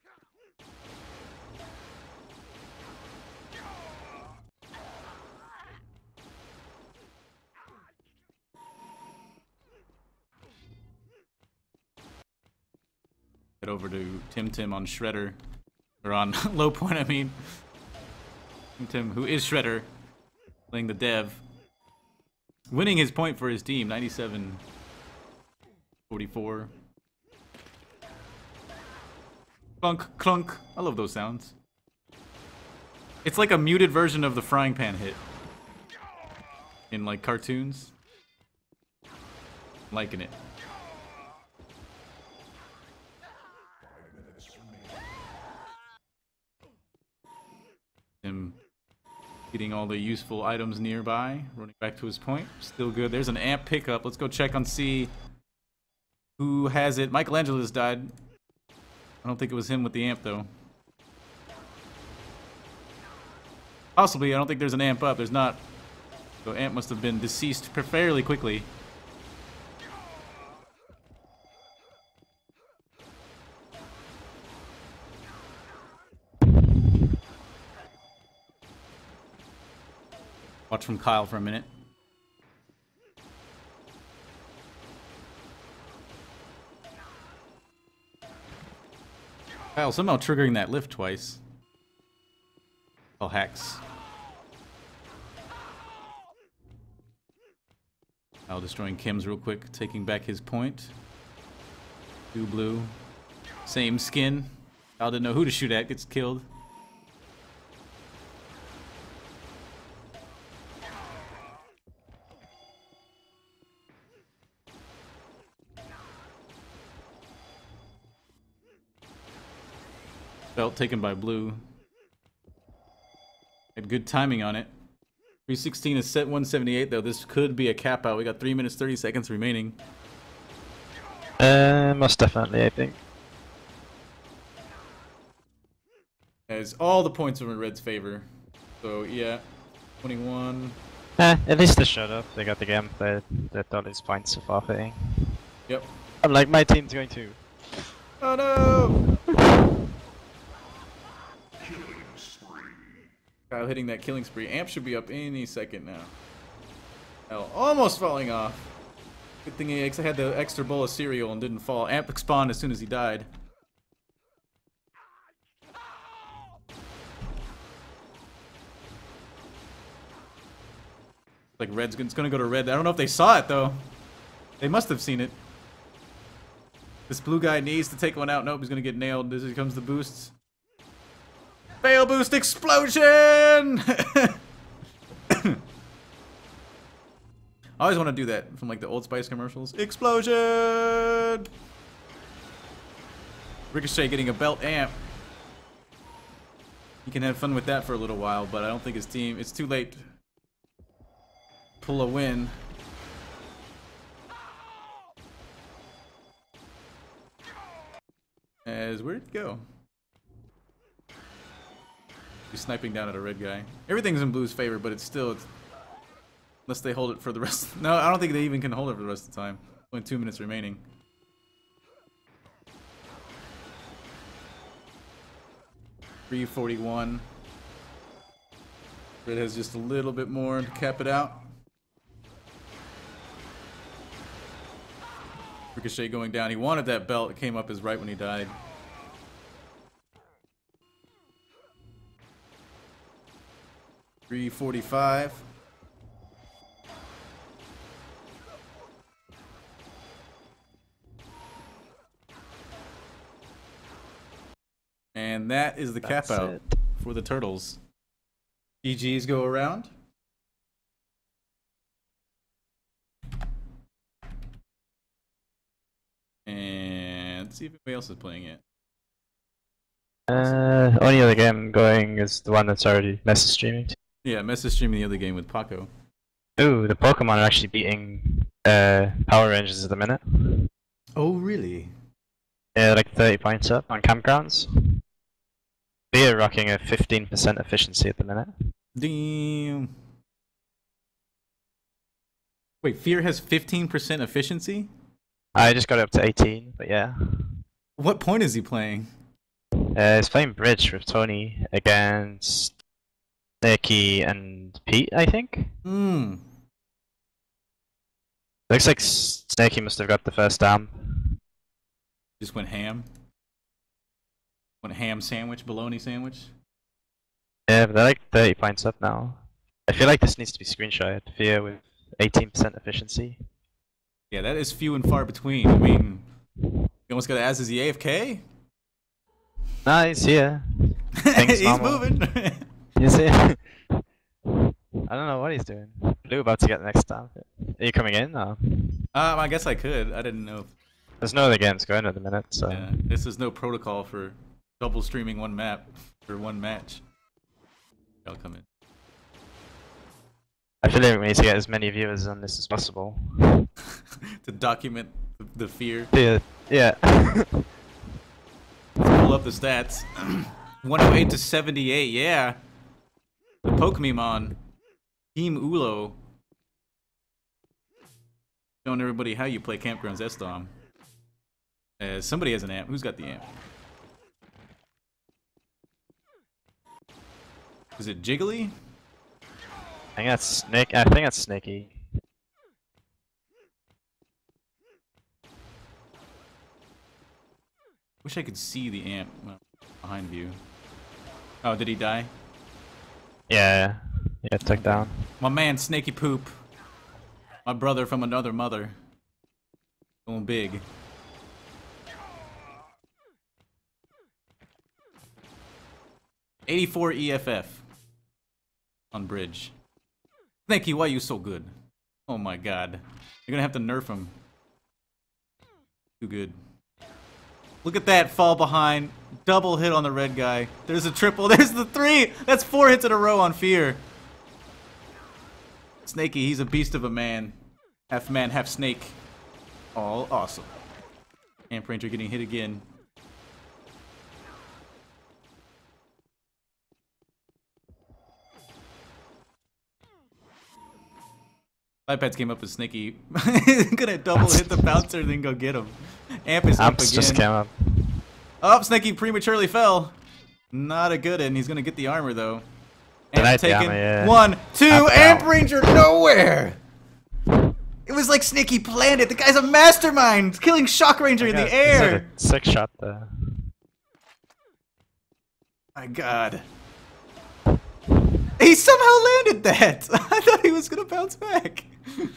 Head over to Tim Tim on Shredder. Or on Low Point, I mean. Tim Tim, who is Shredder, playing the Dev. Winning his point for his team, ninety-seven forty-four. Clunk, clunk. I love those sounds. It's like a muted version of the frying pan hit. In like cartoons. Liking it. Him getting all the useful items nearby, running back to his point. Still good. There's an amp pickup. Let's go check on see who has it. Michelangelo's died. I don't think it was him with the amp though. Possibly. I don't think there's an amp up. There's not. So amp must have been deceased fairly quickly. Watch from Kyle for a minute. Kyle somehow triggering that lift twice. Oh, hacks. Kyle destroying Kim's real quick, taking back his point. Two blue. Same skin. Kyle didn't know who to shoot at, gets killed. Belt taken by blue. Had good timing on it. three sixteen is set one seventy-eight though. This could be a cap out. We got three minutes thirty seconds remaining. Uh, most definitely, I think. As all the points are in Red's favor. So yeah, twenty-one. Eh, at least they showed up. They got the game. They, they thought his points are forfeiting. Yep. Unlike my team's going to. Oh no! Kyle hitting that killing spree. Amp should be up any second now. Hell, almost falling off. Good thing he had the extra bowl of cereal and didn't fall. Amp spawned as soon as he died. Like Red's it's gonna go to Red. I don't know if they saw it though. They must have seen it. This blue guy needs to take one out. Nope, he's gonna get nailed. This here comes the boosts. Fail boost explosion! I always want to do that from like the Old Spice commercials. Explosion! Ricochet getting a belt amp. He can have fun with that for a little while, but I don't think his team. It's too late. Pull a win. As where'd it go? He's sniping down at a red guy. Everything's in blue's favor, but it's still it's, unless they hold it for the rest. No, I don't think they even can hold it for the rest of the time. Only two minutes remaining. three forty-one. Red has just a little bit more to cap it out. Ricochet going down. He wanted that belt. It came up as right when he died. three forty-five. And that is the cap That's out it. for the Turtles. G Gs go around. And let's see if anybody else is playing it. Uh, only other game going is the one that's already message streaming. Yeah, message streaming the other game with Paco. Ooh, the Pokemon are actually beating uh, Power Rangers at the minute. Oh, really? Yeah, like thirty points up on campgrounds. They are rocking a fifteen percent efficiency at the minute. Damn. Wait, Fear has fifteen percent efficiency? I just got it up to eighteen, but yeah. What point is he playing? Uh, he's playing Bridge with Tony against Snakey and Pete, I think. Hmm. Looks like Snakey must have got the first down. Just went ham. Went ham sandwich, bologna sandwich. Yeah, but they're like thirty points up now. I feel like this needs to be screenshotted. Fear with eighteen percent efficiency. Yeah, that is few and far between. I mean, you almost got to ask, is he A F K? Nice, yeah. Things He's normal. moving. You see? I don't know what he's doing. Blue about to get the next down. Are you coming in? Or? um, I guess I could. I didn't know. There's no other games going at the minute, so. Yeah, this is no protocol for double streaming one map for one match. I'll come in. I feel like we need to get as many viewers on this as possible. To document the, the fear. Yeah. Yeah. Let's pull up the stats. one oh eight to seventy-eight, yeah. The Pokemon. Team Ulo. Showing everybody how you play Campgrounds S-Dom. Uh, somebody has an amp. Who's got the amp? Is it Jiggly? I think that's Snake. I think that's Snaky. Wish I could see the amp behind you. Oh, did he die? Yeah, yeah, took down. My man, Snaky Poop. My brother from another mother. Going big. eighty-four E F F on bridge. Snaky, why you so good? Oh my god. You're gonna have to nerf him. Too good. Look at that fall behind. Double hit on the red guy. There's a triple. There's the three! That's four hits in a row on Fear. Snaky, he's a beast of a man. Half man, half snake. All awesome. Amp Ranger getting hit again. iPads came up with Snaky. Gonna double hit the bouncer and then go get him. Amp is up Amps again. just came up. Oh, Snaky prematurely fell. Not a good one. He's gonna get the armor though. Amp Denied the taken. armor, yeah. One, two, Amp Amp down. Ranger nowhere! It was like Snaky planned it. The guy's a mastermind! Killing Shock Ranger in Yeah, the is that air! a sick shot there. My god. He somehow landed that! I thought he was gonna bounce back.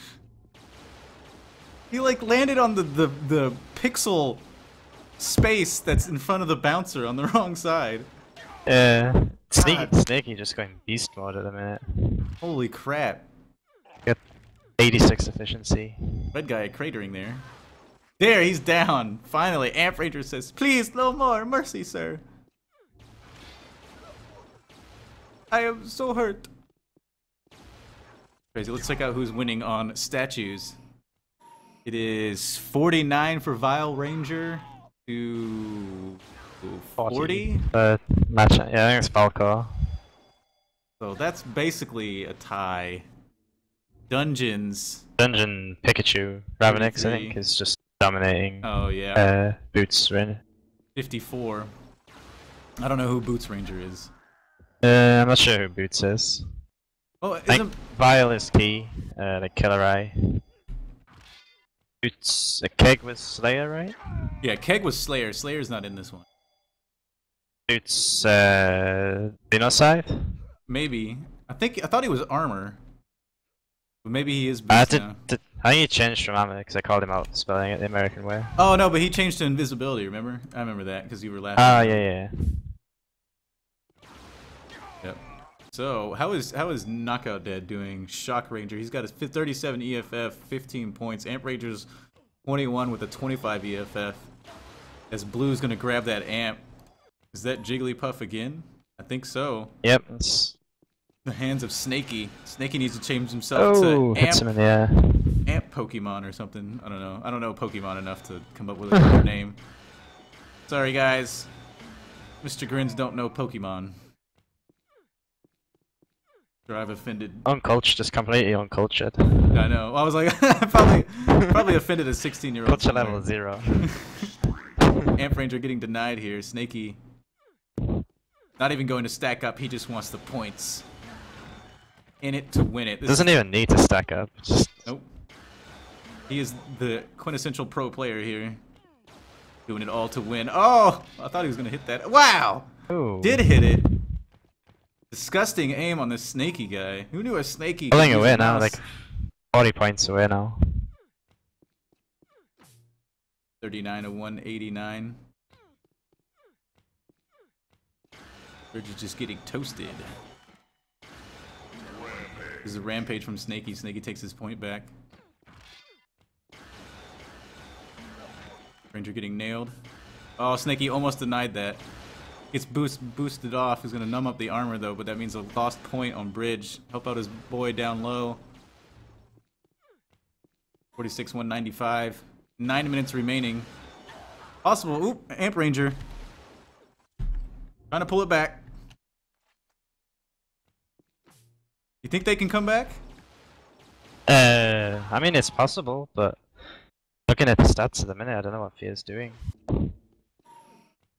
He like landed on the, the, the pixel space that's in front of the bouncer on the wrong side. Yeah, Sneaky, God. Snaky just going beast mode at the minute. Holy crap. Got eighty-six efficiency. Red guy cratering there. There, he's down. Finally, Amp Ranger says, please, no more. Mercy, sir. I am so hurt. Crazy. Let's check out who's winning on statues. It is forty-nine for Vile Ranger to forty. Uh, match. Yeah, I think it's Falcor. So that's basically a tie. Dungeons. Dungeon Pikachu. Ravenix, I thirty-three. think, is just dominating. Oh yeah. Uh, Boots Ranger. fifty-four. I don't know who Boots Ranger is. Uh, I'm not sure who Boots is. Oh, I think isn't Vile is Key, uh, like Killer Eye. Boots, a Keg was Slayer, right? yeah? Keg was Slayer. Slayer's not in this one. Boots, uh, Dinoscythe? Maybe. I think I thought he was armor. But maybe he is Uh, Boots did, now. did, I think he changed from Amma because I called him out spelling it the American way. Oh no, but he changed to invisibility. Remember? I remember that because you were laughing. Ah, yeah, yeah. Yep. So how is how is Knockout Dead doing? Shock Ranger. He's got his thirty-seven E F F, fifteen points. Amp Ranger's twenty-one with a twenty-five E F F. As Blue's gonna grab that amp. Is that Jigglypuff again? I think so. Yep, it's... The hands of Snaky. Snaky needs to change himself Oh, to hits amp, him in the air. amp Pokemon or something. I don't know. I don't know Pokemon enough to come up with a better name. Sorry guys. Mister Grins don't know Pokemon. Sure, I've offended. Uncultured, just completely uncultured. I know. I was like, probably, probably offended a sixteen-year-old. Culture level zero. Amp Ranger getting denied here. Snaky, not even going to stack up. He just wants the points. In it to win it. This Doesn't is, even need to stack up. Just nope. He is the quintessential pro player here, doing it all to win. Oh, I thought he was gonna hit that. Wow, Ooh. did hit it. Disgusting aim on this Snaky guy. Who knew a Snaky? pulling could use away a now, mouse? like forty points away now. thirty-nine to one eighty-nine. Bridge is just getting toasted. This is a rampage from Snaky. Snaky takes his point back. Ranger getting nailed. Oh, Snaky almost denied that. Gets boost boosted off. He's gonna numb up the armor though, but that means a lost point on bridge. Help out his boy down low. forty-six one ninety-five. Nine minutes remaining. Possible. Oop, Amp Ranger. Trying to pull it back. You think they can come back? Uh, I mean it's possible, but looking at the stats at the minute, I don't know what Fear's doing.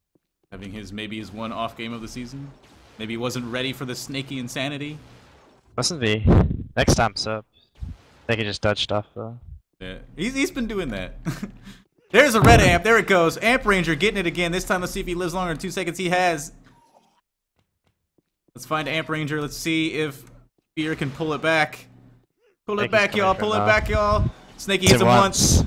Having his maybe his one off game of the season. Maybe he wasn't ready for the Snaky insanity. Mustn't be. Next amp's up. I think he just dodged off though. Yeah, he's, he's been doing that. There's a red amp. There it goes. Amp Ranger getting it again. This time, let's see if he lives longer than two seconds. He has. Let's find Amp Ranger. Let's see if Fear can pull it back. Pull it back, y'all. Pull it back, y'all. Snaky hits him once.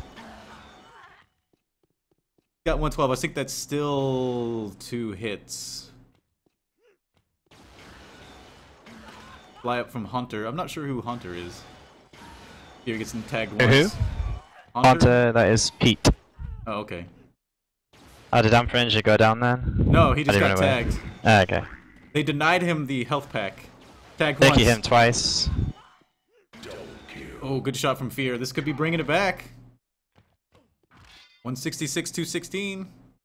Got one twelve. I think that's still two hits. Fly up from Hunter. I'm not sure who Hunter is. Here gets him tagged once. Who? Hunter? Hunter, that is Pete. Oh, okay. Oh, did Amp Ranger go down then? No, he just got tagged. Ah, okay. They denied him the health pack. Tagged once. once. him twice. Oh, good shot from Fear. This could be bringing it back. one sixty-six, two sixteen.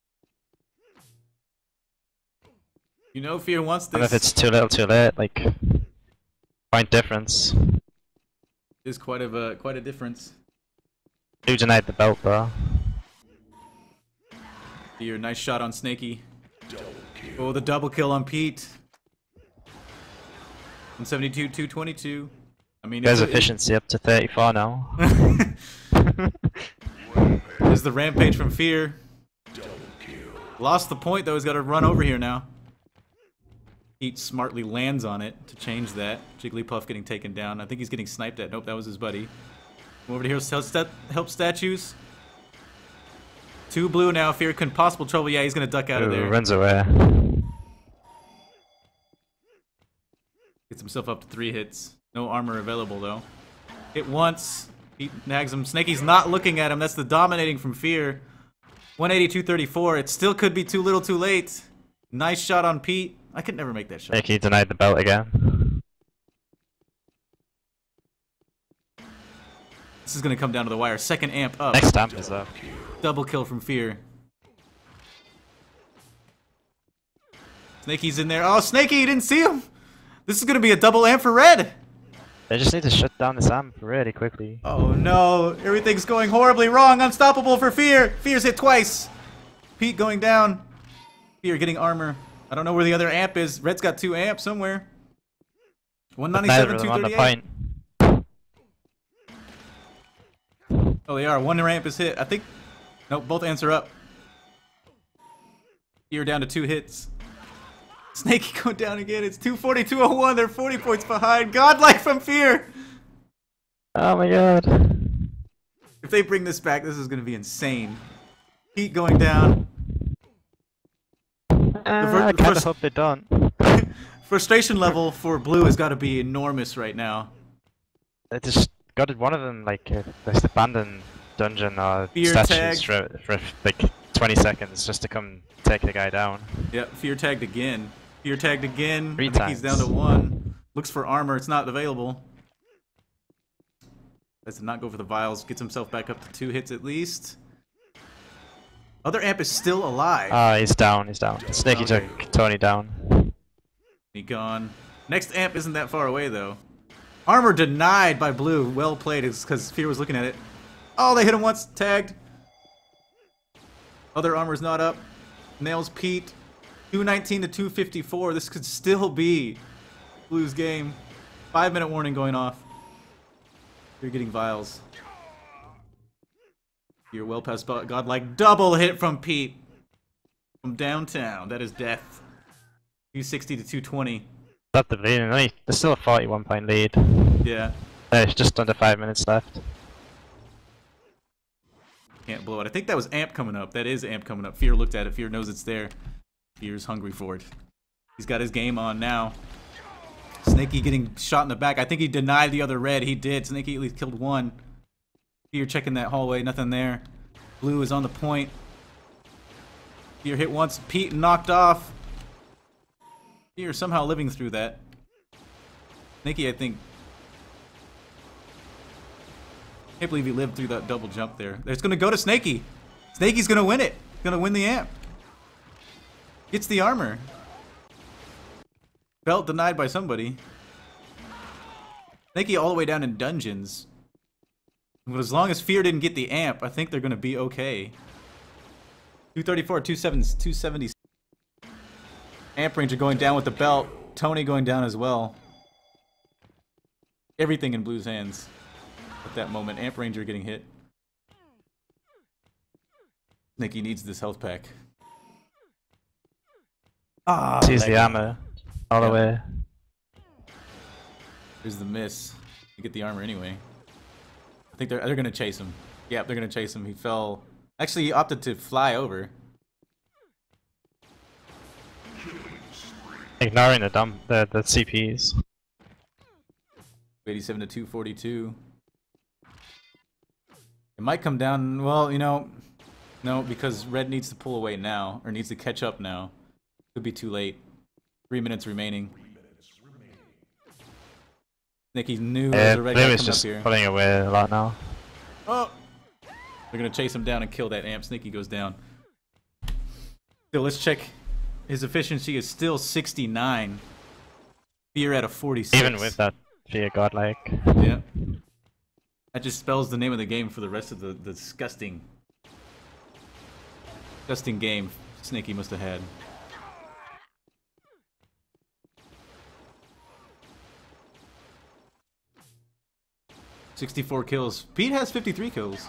You know Fear wants this. I don't know if it's too little too late, like point difference. Is quite of a quite a difference. Who denied the belt though? Fear, nice shot on Snaky. Oh, the double kill on Pete. one seventy-two, two twenty-two. I mean, there's efficiency up to thirty-four now. There's the rampage from Fear. Lost the point though. He's got to run over here now. Pete smartly lands on it to change that. Jigglypuff getting taken down. I think he's getting sniped at. Nope, that was his buddy. Come over to here. Help, stat help statues. Two blue now. Fear couldn't possible trouble. Yeah, he's gonna duck out Ooh, of there. Runs away. Gets himself up to three hits. No armor available though. Hit once. He nags him. Snaky's not looking at him. That's the dominating from Fear. one eighty-two thirty-four. It still could be too little too late. Nice shot on Pete. I could never make that shot. Snaky denied the belt again. This is going to come down to the wire. Second amp up. Next amp is up. Double kill from Fear. Snaky's in there. Oh, Snaky, you didn't see him. This is going to be a double amp for red. They just need to shut down this amp really quickly. Oh no, everything's going horribly wrong. Unstoppable for Fear. Fear's hit twice. Pete going down. Fear getting armor. I don't know where the other amp is. Red's got two amps somewhere. one ninety-seven, two thirty-eight. Oh, they are. One ramp is hit. I think. Nope, both amps are up. Fear down to two hits. Snaky going down again. It's two forty, two oh one. They're forty points behind. Godlike from Fear. Oh my god. If they bring this back, this is going to be insane. Pete going down. Uh, I kind of hope they don't. Frustration level for blue has got to be enormous right now. They just got it. One of them like uh, this abandoned dungeon or Fear statues for, for like twenty seconds just to come take the guy down. Yep, Fear tagged again. Fear tagged again. Three I think times. He's down to one. Looks for armor. It's not available. Does not go for the vials. Gets himself back up to two hits at least. Other amp is still alive. Ah, uh, he's down. He's down. Snaky okay. took Tony down. He gone. Next amp isn't that far away though. Armor denied by blue. Well played. It's because Fear was looking at it. Oh, they hit him once. Tagged. Other armor's not up. Nails Pete. two nineteen to two fifty-four. This could still be blue's game. Five minute warning going off. You're getting vials. You're well past godlike. Double hit from Pete. From downtown. That is death. two sixty to two twenty. Not the lead. Only, there's still a forty-one point lead. Yeah. There's just under five minutes left. Can't blow it. I think that was amp coming up. That is amp coming up. Fear looked at it. Fear knows it's there. Fear's hungry for it. He's got his game on now. Snaky getting shot in the back. I think he denied the other red. He did. Snaky at least killed one. Fear checking that hallway. Nothing there. Blue is on the point. Fear hit once. Pete knocked off. Fear somehow living through that. Snaky, I think. Can't believe he lived through that double jump there. It's going to go to Snaky. Snaky's going to win it. He's going to win the amp. Gets the armor. Belt denied by somebody. Snaky all the way down in dungeons. But as long as Fear didn't get the amp, I think they're going to be okay. two thirty-four, two seventy. Amp Ranger going down with the belt. Tony going down as well. everything in Blue's hands at that moment. Amp Ranger getting hit. Nikki needs this health pack. Ah, sees the ammo all the Yeah. way. There's the miss. You get the armor anyway. I think they're they're gonna chase him. Yeah, they're gonna chase him. He fell. Actually, he opted to fly over. Ignoring the dump, the the C Ps. eighty-seven to two forty-two. It might come down. Well, you know, no, because Red needs to pull away now, or needs to catch up now. Could be too late. Three minutes remaining. Nikki knew there Yeah, was a red Blue guy is coming up just here. pulling away a lot now. Oh! They're gonna chase him down and kill that amp. Sneaky goes down. Still, let's check. His efficiency is still sixty-nine. Fear at a forty-six. Even with that fear godlike. Yeah. That just spells the name of the game for the rest of the, the disgusting, disgusting game Snaky must have had. sixty-four kills. Pete has fifty-three kills.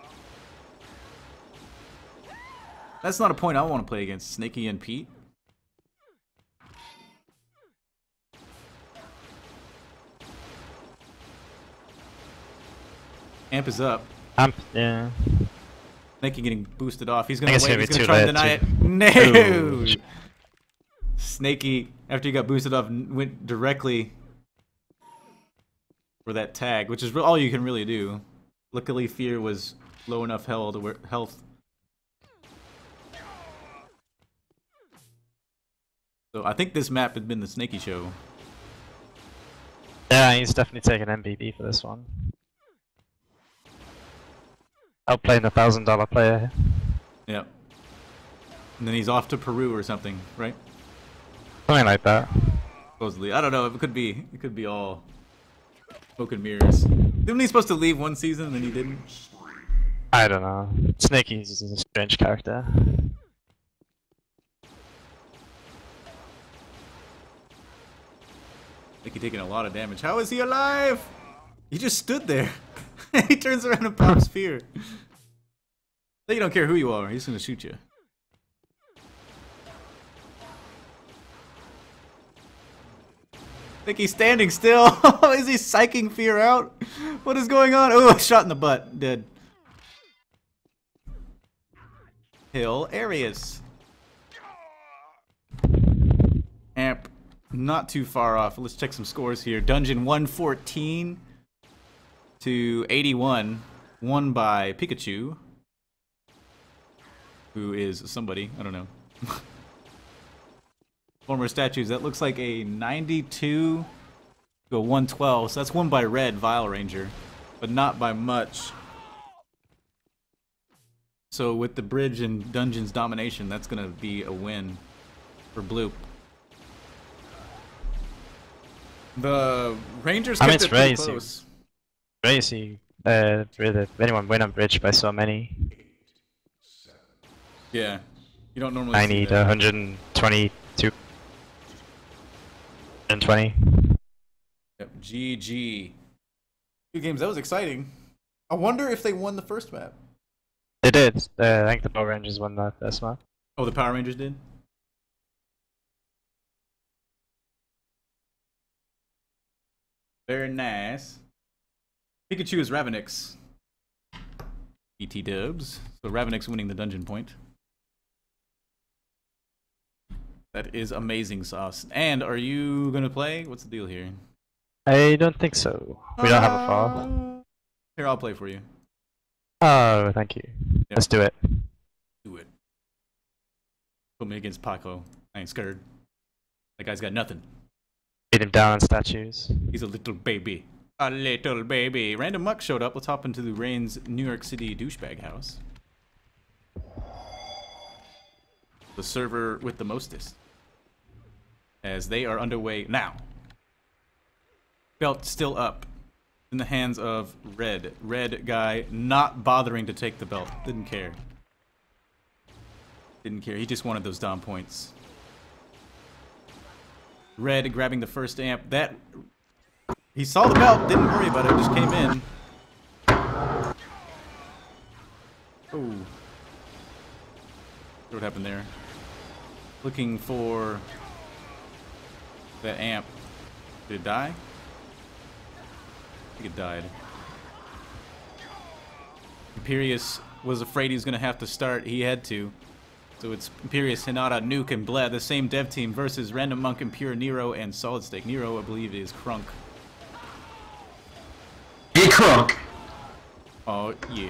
That's not a point I want to play against, Snaky and Pete. Amp is up. Amp, yeah. Snaky getting boosted off. He's I gonna guess wait. maybe He's gonna too try to late deny to- it. No. Ooh. Snaky, after he got boosted off, n- went directly for that tag, which is re- all you can really do. Luckily, Fear was low enough health. Where, health. So I think this map had been the Snaky show. Yeah, he's definitely taking M V P for this one. Outplaying the thousand dollar player. Yeah. And then he's off to Peru or something, right? Something like that. Supposedly. I don't know. It could be. It could be all smoke and mirrors. Wasn't he supposed to leave one season and then he didn't? I don't know. Snaky's a strange character. Nicky taking a lot of damage. How is he alive? He just stood there. He turns around and pops Fear. So you don't care who you are. He's gonna shoot you. Nicky's standing still. Is he psyching Fear out? What is going on? Oh, shot in the butt. Dead. Hill Arius. Amp. Not too far off. Let's check some scores here. Dungeon one fourteen to eighty-one. Won by Pikachu. Who is somebody. I don't know. Former statues. That looks like a ninety-two to a one twelve. So that's won by Red, Vile Ranger. But not by much. So with the bridge and dungeons domination, that's going to be a win for Blue. The Rangers I mean, kept it's it pretty crazy. close. Crazy. Uh, really, anyone win on bridge by so many. Yeah. You don't normally I see need that. one hundred twenty-two. one twenty. Yep. G G. Two games. That was exciting. I wonder if they won the first map. They did. Uh, I think the Power Rangers won that first map. Oh, the Power Rangers did? Very nice. Pikachu is Ravenix. E T dubs. So Ravenix winning the dungeon point. That is amazing sauce. And are you gonna play? What's the deal here? I don't think so. We don't have a fall. Uh, Here, I'll play for you. Oh, thank you. Yep. Let's do it. Do it. Put me against Paco. I ain't scared. That guy's got nothing. Beat him down on statues. He's a little baby. A little baby. Random Muck showed up. Let's hop into the Rain's New York City douchebag house. The server with the mostest. As they are underway now. Belt still up. In the hands of Red. Red guy not bothering to take the belt. Didn't care. Didn't care. He just wanted those Dom points. Red grabbing the first amp. That He saw the belt, didn't worry about it, just came in. Oh. What happened there? Looking for that amp. Did it die? I think it died. Imperius was afraid he was going to have to start. He had to. So it's Imperius, Hinata, Nuke, and Bled, the same dev team, versus Random Monk, Impure, Nero, and Solid Stake. Nero, I believe, is Crunk. Hey, Crunk! Oh, yeah.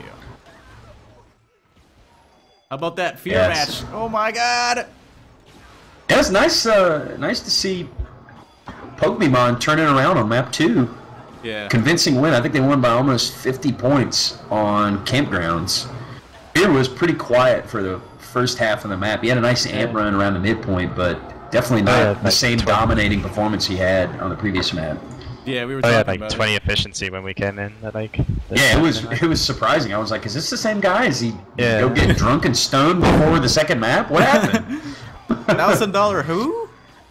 How about that fear Yes. match? Oh my god! It was nice, uh, nice to see Pokemon turning around on map two. Yeah. Convincing win. I think they won by almost fifty points on Campgrounds. It was pretty quiet for the first half of the map. He had a nice amp run around the midpoint, but definitely not Oh, yeah, the like same twenty. dominating performance he had on the previous map. Yeah, we were Oh talking yeah, like about twenty it. efficiency when we came in. At, like this Yeah, it was Saturday night. it was surprising. I was like, is this the same guy? Is he Yeah. go get drunk and stoned before the second map? What happened? Thousand dollar who?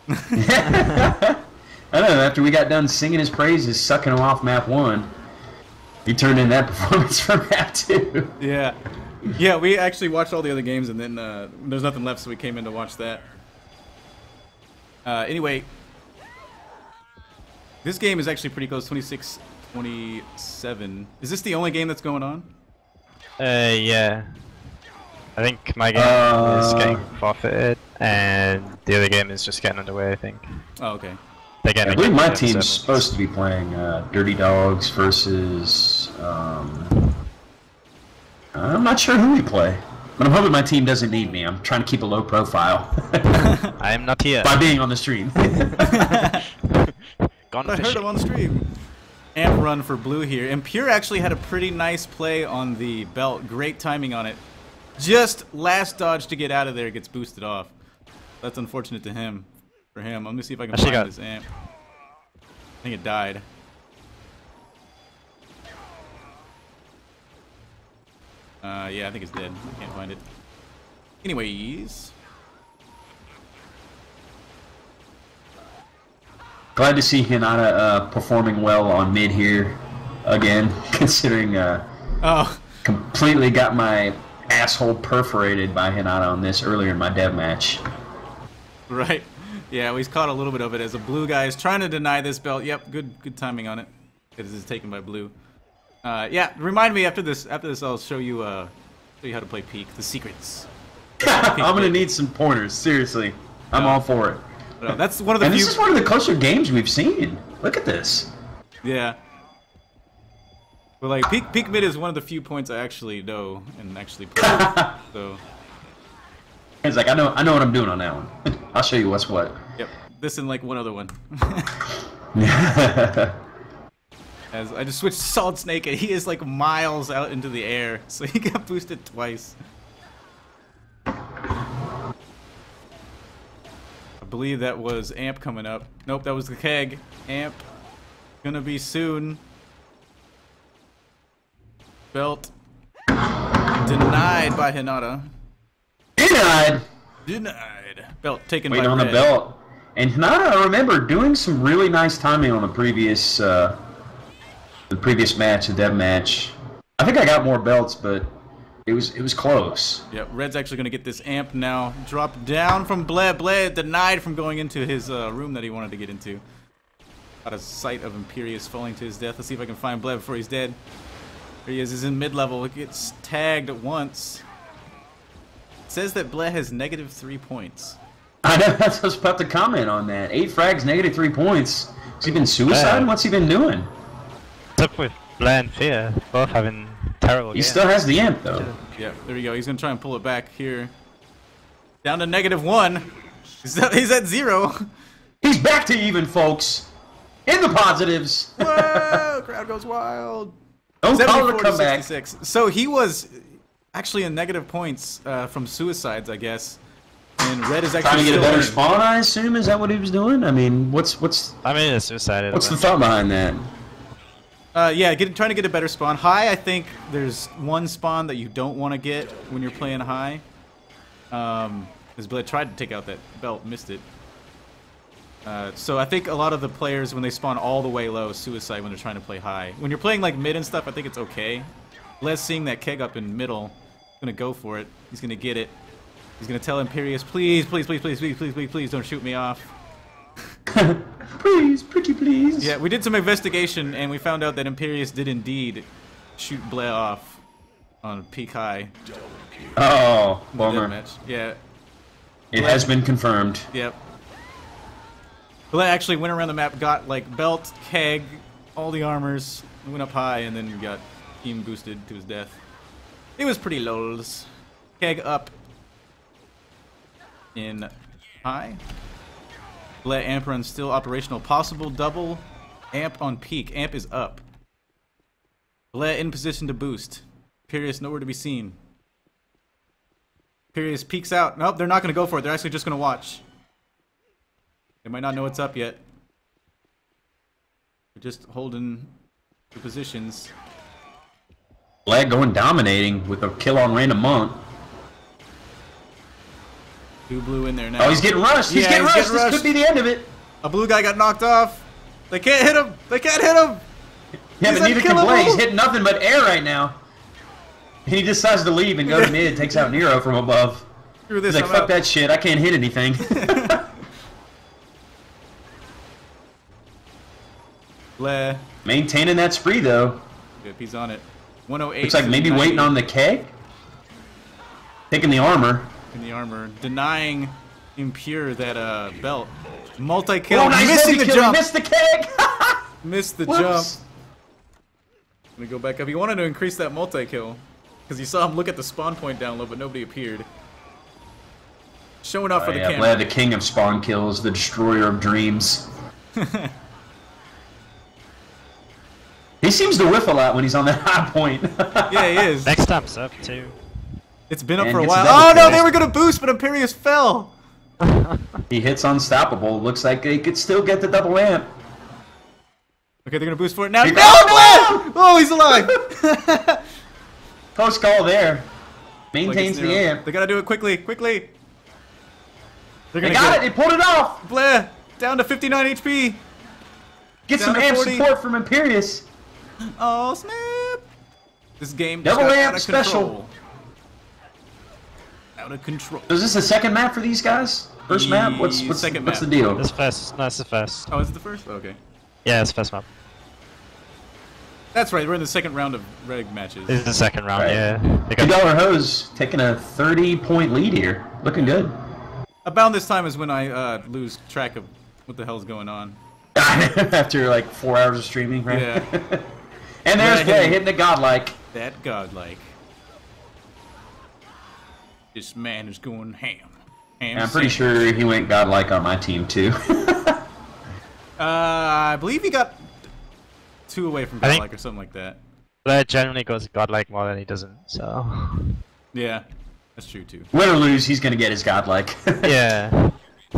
I don't know, after we got done singing his praises, sucking him off map one, he turned in that performance for map two. Yeah. Yeah, we actually watched all the other games and then uh, there's nothing left, so we came in to watch that. Uh, anyway, this game is actually pretty close, twenty-six twenty-seven. Is this the only game that's going on? Uh, yeah. I think my game Uh, is getting forfeited, and the other game is just getting underway. I think Oh, okay. they're getting. I believe my seven, team's seven. supposed to be playing uh, Dirty Dogs versus... Um, I'm not sure who we play. But I'm hoping my team doesn't need me. I'm trying to keep a low profile I am not here. by being on the stream. Gone I heard fishing. him on stream. Amp run for blue here. And Pure actually had a pretty nice play on the belt. Great timing on it. Just last dodge to get out of there gets boosted off. That's unfortunate to him. For him. Let me see if I can Actually find got- this amp. I think it died. Uh, yeah, I think it's dead. I can't find it. Anyways. Glad to see Hinata uh, performing well on mid here again, considering uh, Oh, completely got my asshole perforated by Hinata on this earlier in my dev match. right. Yeah, we caught a little bit of it as a blue guy is trying to deny this belt. Yep, good good timing on it. It is taken by blue. Uh, yeah, remind me after this. After this, I'll show you uh, show you how to play Peak. The secrets. I'm gonna need some pointers, seriously. I'm Yeah. all for it. Uh, that's one of the And few. this is one of the closer games we've seen. Look at this. Yeah. But like Peak Peak Mid is one of the few points I actually know and actually play. So It's like I know I know what I'm doing on that one. I'll show you what's what. yep, this and like one other one. As I just switched to Solid Snake and he is like miles out into the air, so he got boosted twice. I believe that was Amp coming up. Nope, that was the Keg. Amp. Gonna be soon. Belt. Denied by Hinata. Denied. Denied. Belt taken Waiting by on the Red. belt. And Hinata, I remember doing some really nice timing on the previous uh, the previous match, the dev match. I think I got more belts, but it was it was close. Yep, Red's actually gonna get this Amp now. Dropped down from Bled. Bled denied from going into his uh, room that he wanted to get into. Out of sight of Imperius falling to his death. Let's see if I can find Bled before he's dead. There he is. He's in mid-level. He gets tagged once. It says that Bled has negative three points. I know, that's what I was about to comment on that. Eight frags, negative three points. Has he been suiciding? Yeah. What's he been doing? What's up with Blair and Fear? Both having terrible He games. still has the amp, though. Yeah, there we go. He's gonna try and pull it back here. Down to negative one. He's at, he's at zero. He's back to even, folks. In the positives. Whoa! Crowd goes wild. Don't call it a seventy-four to comeback. sixty-six. So he was actually in negative points uh, from suicides, I guess. And Red is actually Trying to get a still better winning. spawn, I assume. Is that what he was doing? I mean, what's what's I mean, it's suicided. what's the thought behind that? Uh, yeah, get, trying to get a better spawn. High, I think there's one spawn that you don't want to get when you're playing high. Um, because Bled tried to take out that belt, missed it. Uh, so I think a lot of the players, when they spawn all the way low, suicide when they're trying to play high. When you're playing like mid and stuff, I think it's okay. Les seeing that keg up in middle, gonna go for it. He's gonna get it. He's gonna tell Imperius, please, please, please, please, please, please, please, please, don't shoot me off. Please, pretty please. Yeah, we did some investigation and we found out that Imperius did indeed shoot Blair off on peak high. Oh, in the bummer. deathmatch. Yeah. It has been confirmed. Yep. Blair actually went around the map, got like belt, keg, all the armors, went up high, and then got team boosted to his death. It was pretty lols. Keg up in high. Let amp run still operational. Possible double amp on peak. Amp is up. Let in position to boost. Imperius nowhere to be seen. Imperius peeks out. Nope, they're not going to go for it. They're actually just going to watch. They might not know what's up yet. They're just holding the positions. Lag going dominating with a kill on random monk. Two blue in there now. Oh, he's getting rushed. He's Yeah, getting he's rushed. getting This rushed. could be the end of it. A blue guy got knocked off. They can't hit him. They can't hit him. Yeah, He's but neither can unkillable. Blaze. He's hitting nothing but air right now. He decides to leave and go to mid. Takes out Nero from above. Screw this. He's like, I'm fuck out. that shit. I can't hit anything. Bleh. Maintaining that spree though. Yep, he's on it. one oh eight. Looks like to maybe waiting ninety on the keg. Taking the armor. in the armor, denying Impure that uh belt. Multi kill, Oh, nice missing heavy the kill. He jump. missed the keg. Missed the Whoops. jump. Gonna go back up. He wanted to increase that multi kill because you saw him look at the spawn point down low, but nobody appeared. Showing off Oh, for the yeah, camera. Vlad, the king of spawn kills, the destroyer of dreams. He seems to whiff a lot when he's on that high point. Yeah, he is. Next time's up too. It's been up And for a gets while. double Oh no, kill. they were gonna boost, but Imperius fell. He hits unstoppable. Looks like they could still get the double amp. Okay, they're gonna boost for it now. Here No, goes- Glenn! Oh, he's alive. Post call there. Like Maintains it's the Nero. amp. They gotta do it quickly, quickly. They're They gonna got get it. They pulled it off. Blair down to fifty-nine H P. Get Down some to amp forty. support from Imperius. Oh snap! This game just Double got amp out of special. control. Out of control. So is this the second map for these guys? First map? What's The what's, second what's map. the deal? This first, no, it's the first. Oh, is it the first? Okay. Yeah, it's the first map. That's right. We're in the second round of reg matches. This is the second round. Right. Yeah. They Two got, dollar hose taking a thirty point lead here. Looking good. About this time is when I uh, lose track of what the hell's going on. After like four hours of streaming, right? Yeah. And there's Yeah, Play him. hitting the godlike. That godlike. This man is going ham. Ham And I'm pretty sandwich. sure he went godlike on my team too. Uh, I believe he got two away from I think- godlike or something like that. Blair generally goes godlike more than he doesn't. So. Yeah, that's true too. Win or lose, he's gonna get his godlike. Yeah.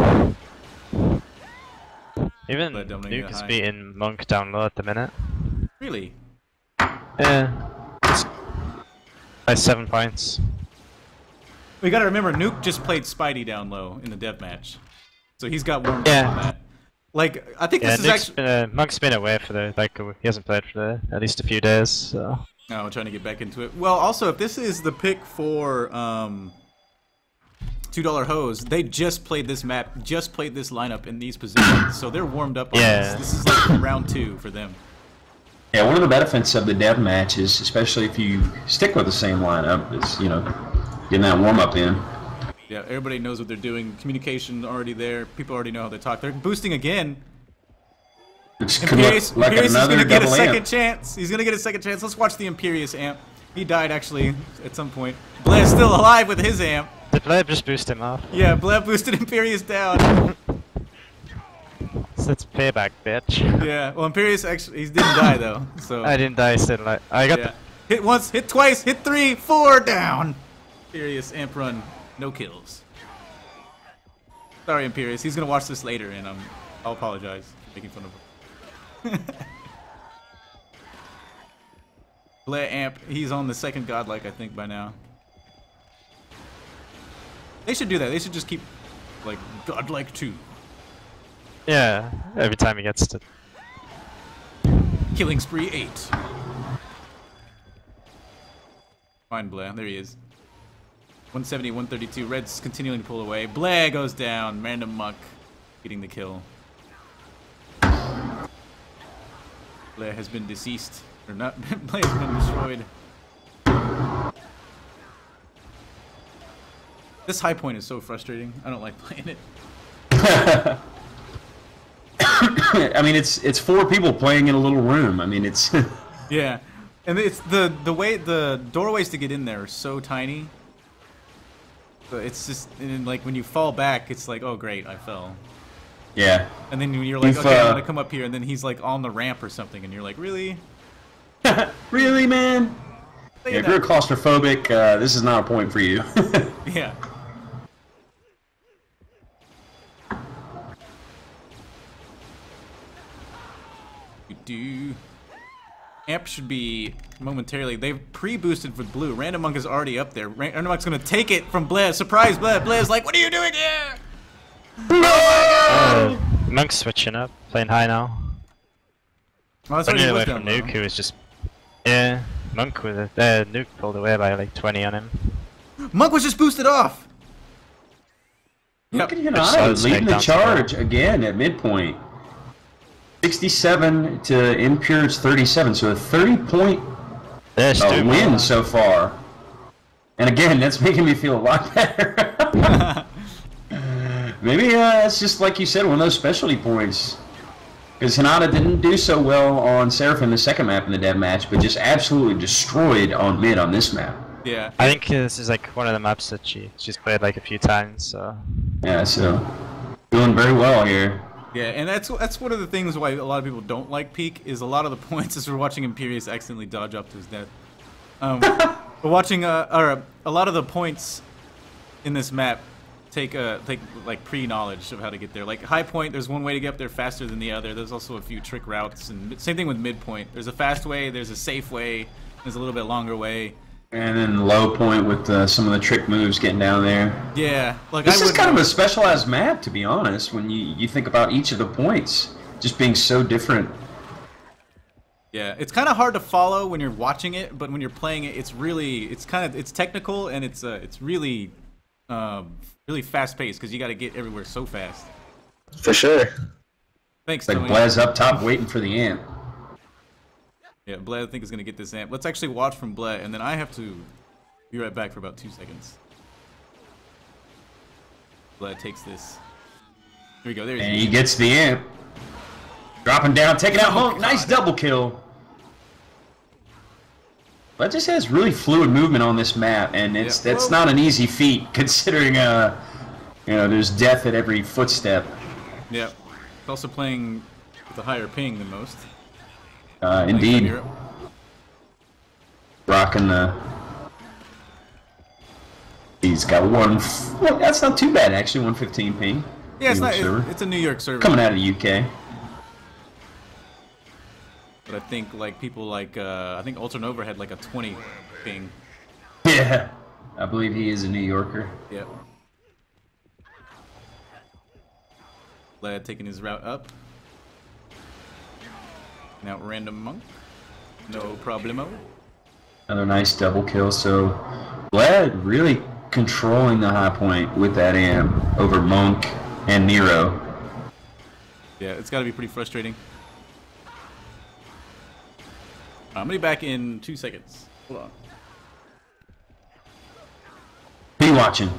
Even But dominating Nuke that is high. beating Monk down low at the minute. Really? Yeah. It's by seven points. We gotta remember, Nuke just played Spidey down low in the death match, so he's got warmed Yeah. up on that. Like, I think Yeah, this is Nuke's actually. been, uh, Monk's been away for the like he hasn't played for the, at least a few days. So. No, I'm trying to get back into it. Well, also, if this is the pick for um, two dollar Hose, they just played this map, just played this lineup in these positions, so they're warmed up on Yeah. this. This is like round two for them. Yeah, one of the benefits of the dev match is, especially if you stick with the same lineup, is, you know, getting that warm up in. Yeah, everybody knows what they're doing. Communication already there. People already know how they talk. They're boosting again. Which could look Imperius, like Imperius is another gonna get a double second amp. chance. He's gonna get a second chance. Let's watch the Imperius amp. He died actually at some point. Blair's still alive with his amp. Did Blair just boost him off? Yeah, Blair boosted Imperius down. So it's payback, bitch. Yeah, well, Imperius actually he didn't die though. So I didn't die, still like I got yeah, hit once, hit twice, hit three, four down. Imperius amp run, no kills. Sorry, Imperius. He's gonna watch this later, and um, I'll apologize for making fun of him. Blair amp, he's on the second godlike, I think, by now. They should do that. They should just keep like godlike two. Yeah, every time he gets to. Killing spree eight. Fine, Blair. There he is. one seventy, one thirty-two. Red's continuing to pull away. Blair goes down. Random Muck getting the kill. Blair has been deceased. Or not. Blair has been destroyed. This high point is so frustrating. I don't like playing it. I mean, it's it's four people playing in a little room. I mean, it's Yeah, and it's the the way the doorways to get in there are so tiny. But it's just and like when you fall back, it's like, oh great, I fell. yeah. And then you're like, If, okay, I'm uh, gonna come up here, and then he's like on the ramp or something, and you're like, really? Really, man? Say Yeah, if that. you're claustrophobic, uh, this is not a point for you. Yeah. Do Amp should be momentarily. They've pre-boosted with blue. Random Monk is already up there. Random Monk's gonna take it from Blair. Surprise, Blair. Blair's like, what are you doing here? Uh, Monk's switching up, playing high now. Oh, that's what he Running was away doing. from Nuke, who was just. Yeah, Monk with it. Uh, Nuke pulled away by like twenty on him. Monk was just boosted off. Look Yep. at Hinata Which leading the down to charge again at midpoint. sixty-seven to Impure's thirty-seven, so a thirty point They're uh, still win so far. And again, that's making me feel a lot better. Maybe uh, it's just like you said, one of those specialty points. Because Hinata didn't do so well on Seraphim the second map in the dev match, but just absolutely destroyed on mid on this map. Yeah. I think uh, this is like one of the maps that she she's played like a few times. So Yeah, so doing very well here. Yeah, and that's that's one of the things why a lot of people don't like Peak is a lot of the points as we're watching Imperius accidentally dodge up to his death. Um, we're watching uh, or uh, a lot of the points in this map take uh take like pre-knowledge of how to get there. Like high point, there's one way to get up there faster than the other. There's also a few trick routes, and same thing with midpoint. There's a fast way, there's a safe way, there's a little bit longer way. And then low point with uh, some of the trick moves getting down there. Yeah, like This I is would, kind of a specialized map, to be honest, when you, you think about each of the points just being so different. Yeah, it's kind of hard to follow when you're watching it, but when you're playing it, it's really, it's kind of, it's technical and it's, uh, it's really, um, really fast paced because you got to get everywhere so fast. For sure. Thanks, Like Tony. Blaz up top waiting for the amp. Yeah, Bled I think is gonna get this amp. Let's actually watch from Bled, and then I have to be right back for about two seconds. Bled takes this. Here we go. There he And is. he gets the amp. Dropping down, taking out Monk. Nice double kill. Bled just has really fluid movement on this map, and it's Yeah. that's Well- not an easy feat considering uh you know there's death at every footstep. Yeah. He's also playing with a higher ping than most. Uh, Thanks, indeed, Ramiro. rocking the. He's got one. F well, that's not too bad actually. one fifteen ping. Yeah, it's New not. York server. It, it's a New York server. Coming out of the U K. But I think like people like uh, I think Ultranova had like a twenty ping. Yeah, I believe he is a New Yorker. Yep. Bled taking his route up. Now Random Monk. No problemo. Another nice double kill. So, Bled really controlling the high point with that amp over Monk and Nero. Yeah, it's got to be pretty frustrating. I'm gonna be back in two seconds. Hold on. Who you watching?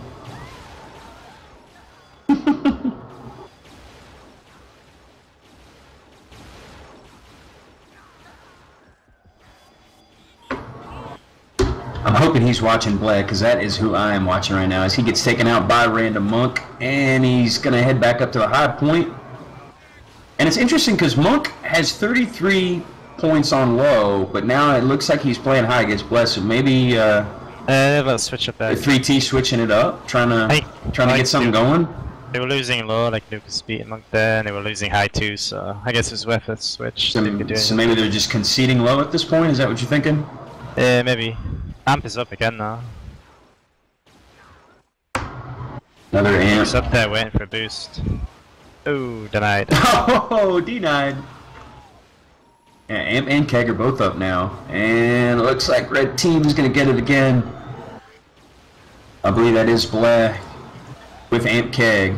I'm hoping he's watching Bled, because that is who I am watching right now, as he gets taken out by Random Monk, and he's going to head back up to the high point. And it's interesting, because Monk has thirty-three points on low, but now it looks like he's playing high against Bled, so maybe uh, uh, let's switch up back. three T switching it up, trying to Hey, trying to like get something to- going. They were losing low, like Nuke was beating Monk there, and they were losing high too. So I guess it was worth a switch. So, Didn't do so anything. maybe they're just conceding low at this point, is that what you're thinking? Yeah, maybe. Amp is up again now. Another amp. He's up there waiting for a boost. Oh, denied. Oh, denied. Yeah, Amp and Keg are both up now. And it looks like red team is going to get it again. I believe that is Black with Amp Keg.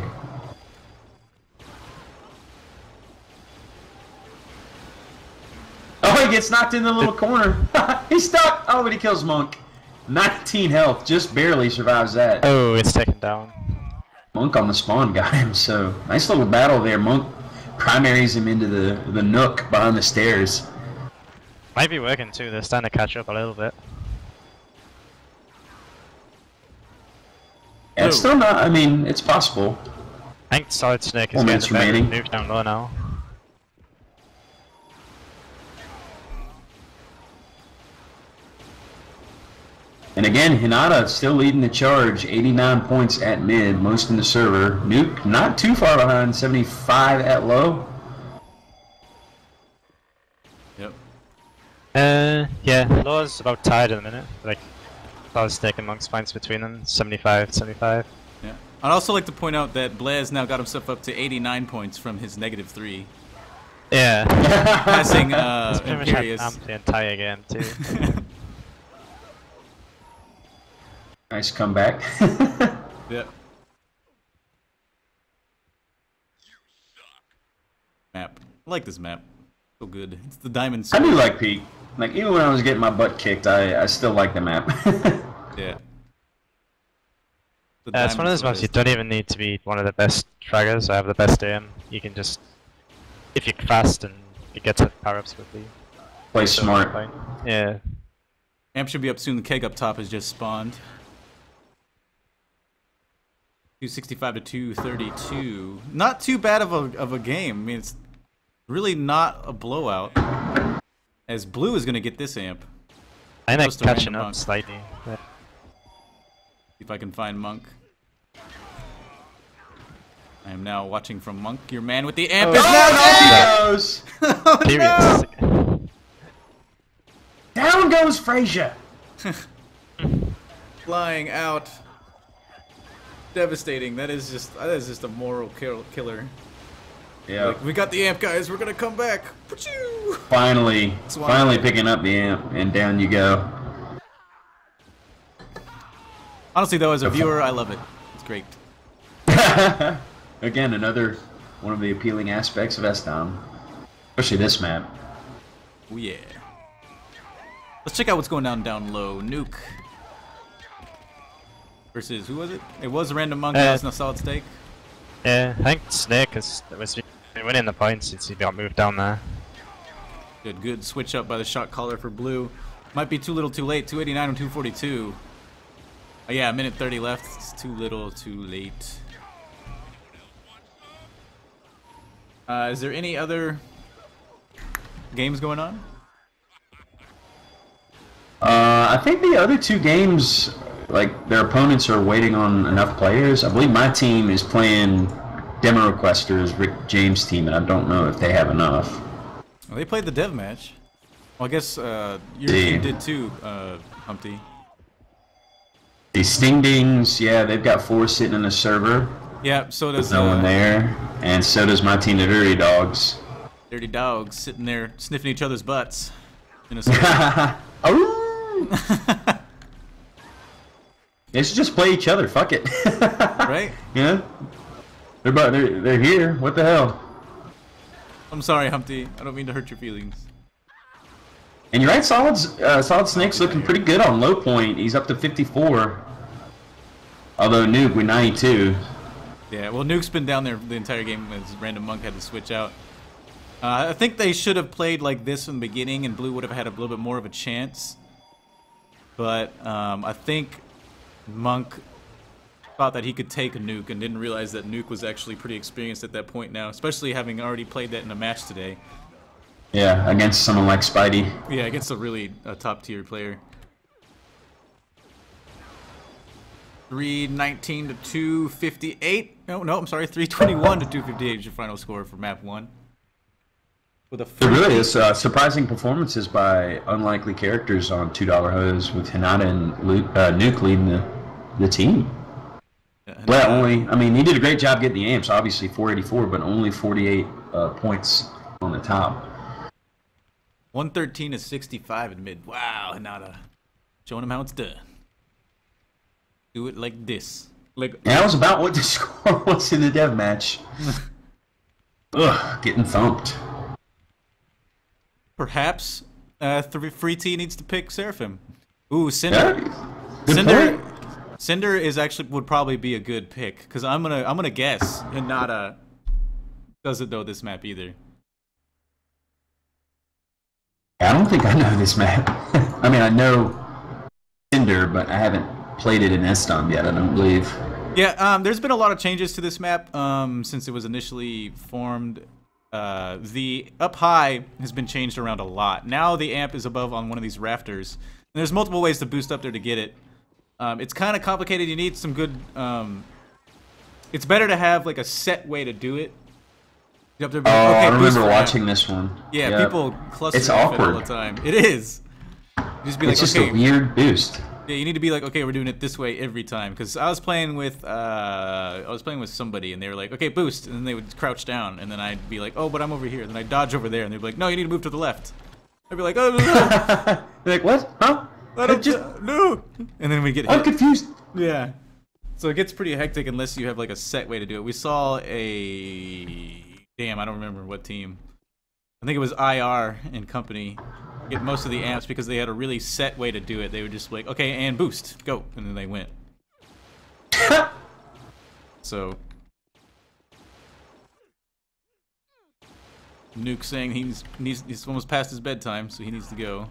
Oh, he gets knocked in the little corner. He's stuck. Oh, but he kills Monk. nineteen health, just barely survives that. Oh, it's taken down. Monk on the spawn got him, so nice little battle there. Monk primaries him into the, the nook behind the stairs. Might be working too, they're starting to catch up a little bit. Yeah, it's still not, I mean, it's possible. I think Solid Snake is Four getting minutes the better remaining. move down low now. And again, Hinata still leading the charge, eighty-nine points at mid, most in the server. Nuke not too far behind, seventy-five at low. Yep. Uh, yeah, Law's about tied in a minute. Like, Solid Snake and Monk's points between them, seventy-five, seventy-five. Yeah. I'd also like to point out that Blaz now got himself up to eighty-nine points from his negative three. Yeah. Passing uh, He's pretty much had Imperius. amp the entire game too. Nice comeback. Yep. Map. I like this map. So good. It's the diamond I sword. do like Peak. Like, even when I was getting my butt kicked, I, I still like the map. Yeah. The Uh, it's one of diamond those maps you sword don't even need to be one of the best fraggers or have the best aim. You can just, if you're fast and you get to power ups quickly. Play so smart. fine. Yeah. Amp should be up soon. The Keg up top has just spawned. two sixty-five to two thirty-two. Not too bad of a of a game. I mean, it's really not a blowout. As Blue is gonna get this amp. I think Close to catching random up monk. slightly. Yeah. See if I can find Monk. I am now watching from Monk. Your man with the amp Oh. is now Down he goes! oh, Period. Down goes Frazier! flying out. Devastating. That is just that is just a moral kill killer. Yeah. Like, we got the amp, guys. We're gonna come back. Pachoo! Finally, Swan. finally picking up the amp, and down you go. Honestly, though, as a viewer, I love it. It's great. Again, another one of the appealing aspects of S-Dom. Especially this map. Oh yeah. Let's check out what's going down down low. Nuke versus who was it? It was a random monk. Uh, Now it's a solid stake. Yeah, I think Snake has was been winning the points since he got moved down there. Good, good switch up by the shot caller for Blue. Might be too little, too late. two eighty-nine and two forty-two. Oh yeah, a minute thirty left. It's too little, too late. Uh, is there any other games going on? Uh, I think the other two games, like, their opponents are waiting on enough players. I believe my team is playing Demo Requesters, Rick James' team, and I don't know if they have enough. Well, they played the dev match. Well, I guess uh, your Damn. team did too, uh, Humpty. The Sting Dings, yeah, they've got four sitting in the server. Yeah, so does No uh, one there. And so does my team, the Dirty Dogs. Dirty Dogs sitting there sniffing each other's butts. In a circle. Oh! They should just play each other, fuck it. Right? Yeah? They're, about, they're, they're here, what the hell? I'm sorry, Humpty. I don't mean to hurt your feelings. And you're right, Solid's, uh, Solid Snake's looking pretty good on low point. He's up to fifty-four. Although Nuke with ninety-two. Yeah, well, Nuke's been down there the entire game as Random Monk had to switch out. Uh, I think they should have played like this in the beginning, and Blue would have had a little bit more of a chance. But um, I think Monk thought that he could take a Nuke and didn't realize that Nuke was actually pretty experienced at that point now, especially having already played that in a match today. Yeah, against someone like Spidey. Yeah, against a really uh, top-tier player. three nineteen to two fifty-eight. No, no, I'm sorry, three twenty-one to two fifty-eight is your final score for map one. With a There really is uh, surprising performances by unlikely characters on two dollar Hose with Hinata and Luke, uh, Nuke leading the, the team. Well, only, I mean, he did a great job getting the amps, obviously, four eighty-four, but only forty-eight uh, points on the top. one thirteen to sixty-five in mid. Wow, Hinata. Showing him how it's done. Do it like this. Like yeah, that was about what the score was in the dev match. Ugh, getting thumped. Perhaps uh, Free T needs to pick Seraphim. Ooh, Cinder. Yeah, good Cinder. point. Cinder is actually would probably be a good pick because I'm gonna I'm gonna guess Hinata doesn't know this map either. I don't think I know this map. I mean, I know Cinder, but I haven't played it in Estom yet, I don't believe. Yeah, um, there's been a lot of changes to this map um, since it was initially formed. Uh, the up high has been changed around a lot. Now the amp is above on one of these rafters. And there's multiple ways to boost up there to get it. Um, it's kind of complicated. You need some good... Um, it's better to have like a set way to do it. You have to be, Oh, okay, I boost remember for watching amp. this one. Yeah, Yep. people cluster It's off it all awkward. the time. It is. You just be like, It's just okay, a weird boost. yeah, you need to be like, okay, we're doing it this way every time. Because I was playing with, uh, I was playing with somebody, and they were like, okay, boost, and then they would crouch down, and then I'd be like, oh, but I'm over here. And then I'd dodge over there, and they'd be like, no, you need to move to the left. I'd be like, oh, no, no, You're like, what? Huh? I don't, just, no. And then we get I'm hit. confused. Yeah. So it gets pretty hectic unless you have like a set way to do it. We saw a, damn, I don't remember what team. I think it was I R and company get most of the amps because they had a really set way to do it. They would just be like, okay, and boost, go, and then they went. So Nuke saying he's, he's he's almost past his bedtime, so he needs to go.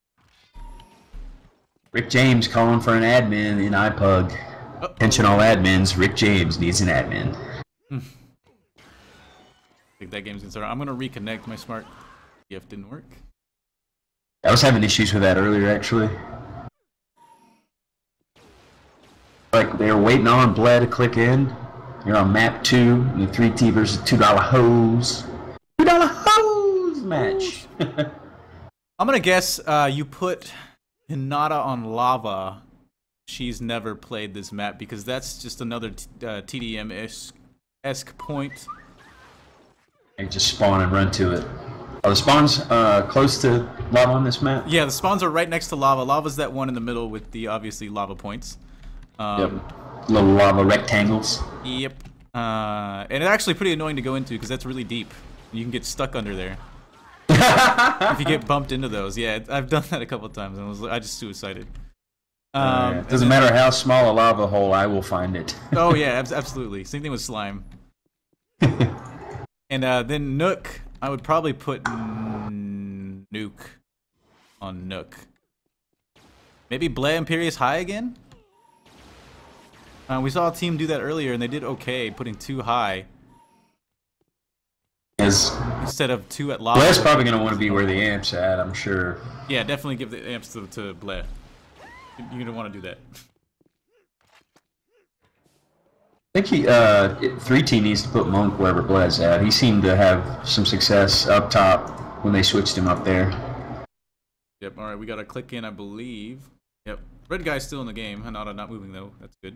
Rick James calling for an admin in iPug. Uh-oh. Attention all admins, Rick James needs an admin. I think that game's gonna start. I'm gonna reconnect my smart T F didn't work. I was having issues with that earlier, actually. Like, they were waiting on Bled to click in. You're on map two, the three T versus two dollar hose. two dollar hose match. I'm gonna guess uh, you put Hinata on lava. She's never played this map because that's just another t uh, T D M-esque point. You just spawn and run to it. Are the spawns uh, close to lava on this map? Yeah, the spawns are right next to lava. Lava's that one in the middle with the obviously lava points. Um, Yep. Little lava rectangles. Yep. Uh, and it's actually pretty annoying to go into because that's really deep. You can get stuck under there. If you get bumped into those. Yeah, I've done that a couple of times and I was I just suicided. Um, Uh, and doesn't then- matter how small a lava hole, I will find it. Oh yeah, abs absolutely. Same thing with slime. And uh, then Nook, I would probably put n Nuke on Nook. Maybe Bleh Imperious high again? Uh, we saw a team do that earlier and they did okay, putting two high As instead of two at lava. Bled's probably going to want to be where the amp's at, I'm sure. Yeah, definitely give the amps to, to Bleh. You're gonna want to do that. I think he, uh, three T needs to put Monk wherever Bled's at. He seemed to have some success up top when they switched him up there. Yep, alright, we got a click in, I believe. Yep, red guy's still in the game. Hinata not moving though, that's good.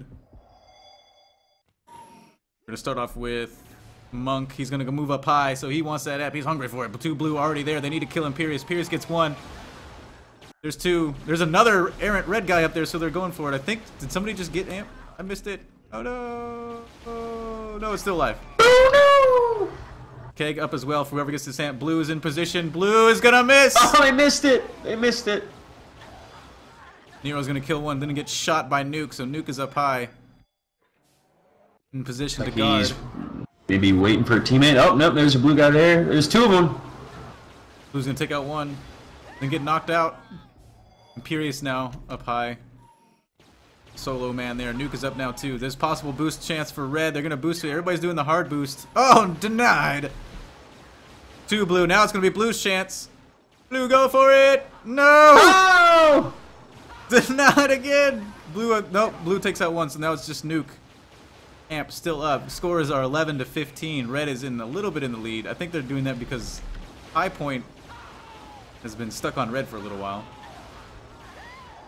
We're gonna start off with Monk. He's gonna go move up high, so he wants that app. He's hungry for it. But two blue already there. They need to kill Imperious. Imperious gets one. There's two. There's another errant red guy up there, so they're going for it. I think, did somebody just get amp? I missed it. Oh no. Oh no, it's still alive. Oh Keg up as well for whoever gets this amp. Blue is in position. Blue is gonna miss! no! Oh, they missed it! They missed it! Nero's gonna kill one, then get shot by Nuke, so Nuke is up high. In position Like to guard. he's maybe waiting for a teammate. Oh, nope, there's a blue guy there. There's two of them. Blue's gonna take out one, then get knocked out. Imperious now up high. Solo man there. Nuke is up now too. There's possible boost chance for red. They're gonna boost it. Everybody's doing the hard boost. Oh, denied. Two blue. Now it's gonna be blue's chance. Blue, go for it. No. Oh! Denied again. Blue. Uh, nope. Blue takes out one. So now it's just Nuke. Amp still up. Scores are eleven to fifteen. Red is in a little bit in the lead. I think they're doing that because High Point has been stuck on red for a little while.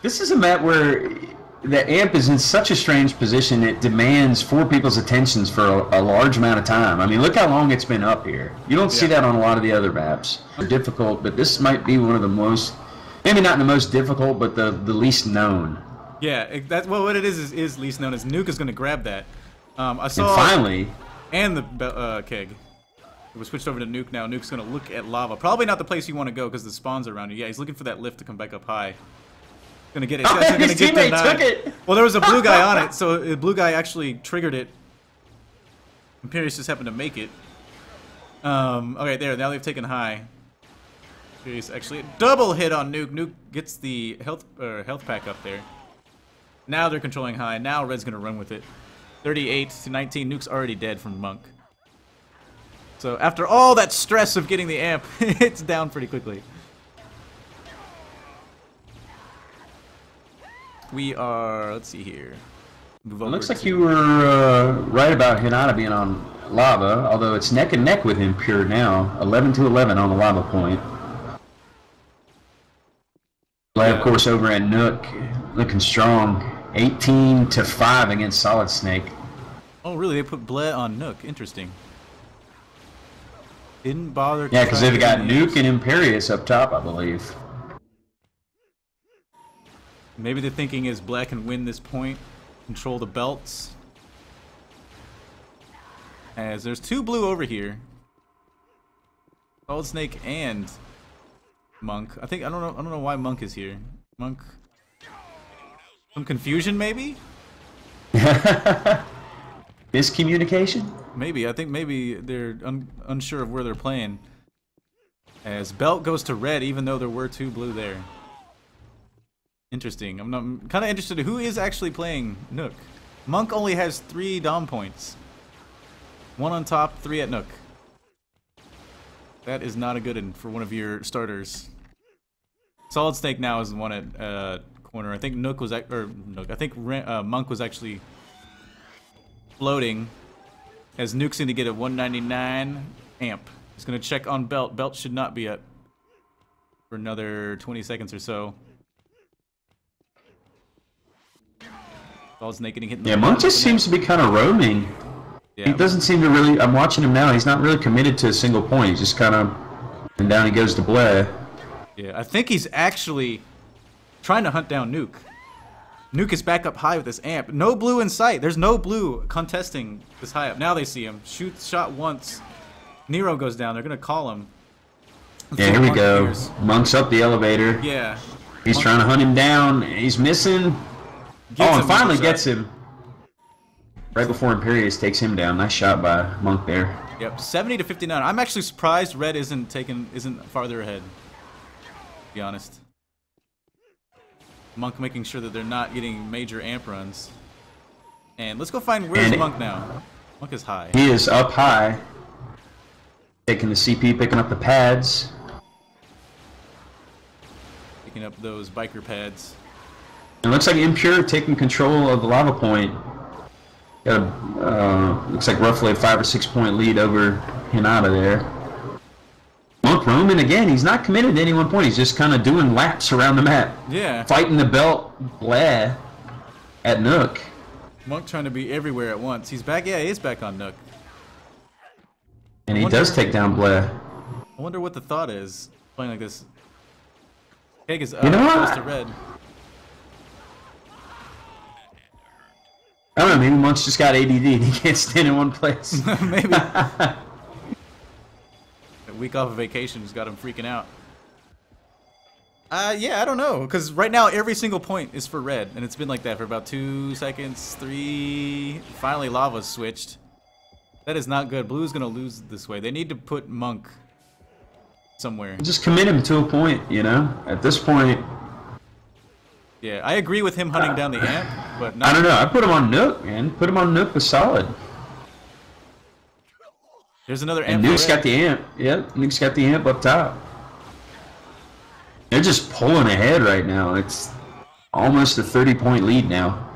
This is a map where the amp is in such a strange position. It demands four people's attentions for a, a large amount of time. I mean, look how long it's been up here. You don't see Yeah. that on a lot of the other maps. They're difficult, but this might be one of the most, maybe not the most difficult, but the, the least known. Yeah, it, that's well, what it is, is is least known as Nuke is going to grab that. Um, I And saw finally, and the be- uh, keg. We switched over to Nuke now. Nuke's going to look at lava. Probably not the place you want to go because the spawns are around you. Yeah, he's looking for that lift to come back up high. Gonna get it. Oh, He's actually his gonna get teammate denied. took it. Well, there was a blue guy on it, so the blue guy actually triggered it. Imperius just happened to make it. Um, okay, there. Now they've taken high. Imperius actually double hit on Nuke. Nuke gets the health uh, health pack up there. Now they're controlling high. Now Red's gonna run with it. thirty-eight to nineteen. Nuke's already dead from Monk. So after all that stress of getting the amp, it's down pretty quickly. We are, let's see here. Move it over looks like to- you were uh, right about Hinata being on lava, although it's neck and neck with him pure now. eleven to eleven on the lava point. Blay, Yeah. of course, over at Nook, looking strong. eighteen to five against Solid Snake. Oh, really? They put Bleh on Nook. Interesting. Didn't bother. to Yeah, because try they've got getting the Nuke amps. and Imperius up top, I believe. Maybe the thinking is Bleh can win this point, control the belts. As there's two blue over here. Solid Snake and Monk. I think I don't know. I don't know why Monk is here. Monk. Some confusion, maybe. Miscommunication? Maybe. I think maybe they're un unsure of where they're playing. As Belt goes to red, even though there were two blue there. Interesting. I'm, not, I'm kind of interested in who is actually playing Nook. Monk only has three Dom points. One on top, three at Nook. That is not a good one for one of your starters. Solid Snake now is the one at uh, corner. I think Nook was ac- or Nook. I think uh, Monk was actually floating. As Nuke's going to get a one ninety-nine amp. He's going to check on Belt. Belt should not be up for another twenty seconds or so. Solid Snake getting hit in the Yeah, Monk just seems to be kind of roaming. Yeah. He doesn't seem to really. I'm watching him now. He's not really committed to a single point. He's just kind of. And down he goes to Bleh. Yeah, I think he's actually trying to hunt down Nuke. Nuke is back up high with this amp. No blue in sight. There's no blue contesting this high up. Now they see him. Shoot, shot once. Nero goes down. They're going to call him. Let's Yeah, see here what we Monk go. hears. Monk's up the elevator. Yeah. He's Monk trying to hunt him down. He's missing. gets Oh, him and with finally the gets shot. him. Right before Imperius takes him down. Nice shot by Monk there. Yep, seventy to fifty-nine. I'm actually surprised Red isn't taken, isn't farther ahead. To be honest. Monk making sure that they're not getting major amp runs. And let's go find where's And- Monk now. Monk is high. He is up high. Taking the C P, picking up the pads. Picking up those biker pads. And it looks like Impure taking control of the lava point. Got a, uh, looks like roughly a five or six point lead over Hinata there. Monk roaming again. He's not committed to any one point. He's just kind of doing laps around the map. Yeah. Fighting the belt, Bleh, at Nook. Monk trying to be everywhere at once. He's back. Yeah, he is back on Nook. And he wonder- does take down Bleh. I wonder what the thought is playing like this. Keg is up, You know what? close to Red. I don't know, maybe Monk's just got A D D and he can't stand in one place. Maybe. A week off of vacation has got him freaking out. Uh, yeah, I don't know. Because right now, every single point is for Red. And it's been like that for about two seconds, three. Finally, Lava's switched. That is not good. Blue's going to lose this way. They need to put Monk somewhere. Just commit him to a point, you know? At this point, Yeah, I agree with him hunting down the amp, but not. I don't know. I put him on Nook, man. Put him on Nook with solid. There's another And amp. for Nuke's Red. got the amp. Yep, Nuke's got the amp up top. They're just pulling ahead right now. It's almost a thirty point lead now.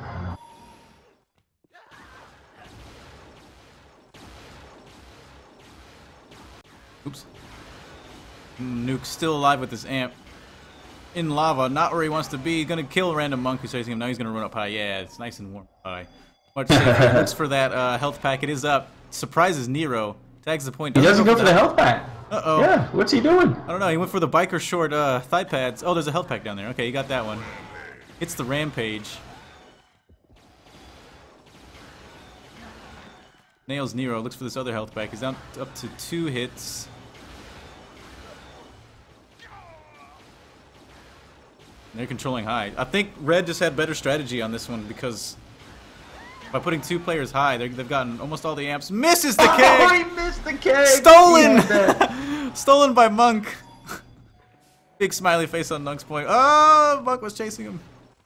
Oops. Nuke's still alive with this amp. in lava, not where he wants to be. He's gonna kill random monk who's chasing him. Now he's gonna run up high. Yeah, it's nice and warm high. Much safer. Looks for that uh, health pack. It is up. Surprises Nero. Tags the point. He doesn't go for the health pack. Uh oh. Yeah, what's he doing? I don't know. He went for the biker short uh, thigh pads. Oh, there's a health pack down there. Okay, you got that one. Hits the rampage. Nails Nero. Looks for this other health pack. He's down up to two hits. They're controlling high. I think Red just had better strategy on this one because by putting two players high, they've gotten almost all the amps. Misses the keg! Oh, he missed the keg! Stolen! Stolen by Monk. Big smiley face on Nunk's point. Oh, Monk was chasing him.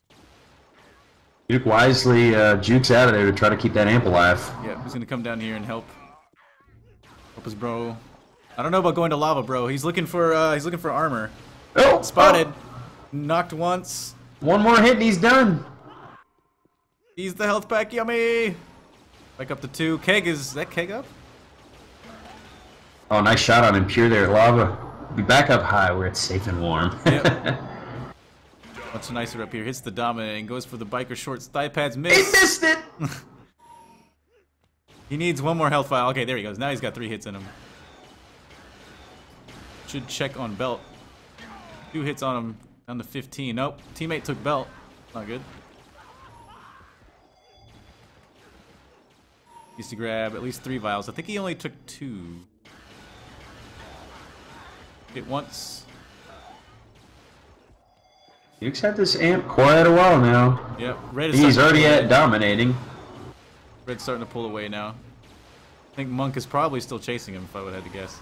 Duke wisely uh, jukes out of there to try to keep that amp alive. Yeah, he's gonna come down here and help. Help his bro. I don't know about going to lava, bro. He's looking for uh, he's looking for armor. Oh, Spotted. Oh. Knocked once. One more hit and he's done. He's the health pack, yummy. Back up to two. Keg is, is that keg up? Oh, nice shot on him. Pure there at lava. Be back up high where it's safe and warm. Yep. Much nicer up here. Hits the dominating. Goes for the biker shorts. Thigh pads. Miss. He missed it. He needs one more health vial. Okay, there he goes. Now he's got three hits in him. Should check on belt. Two hits on him. Down to fifteen. Nope. Teammate took belt. Not good. Needs to grab at least three vials. I think he only took two. Hit once. Duke's had this amp quite a while now. Yep. Red is He's already at dominating. Red's starting to pull away now. I think Monk is probably still chasing him, if I would have to guess.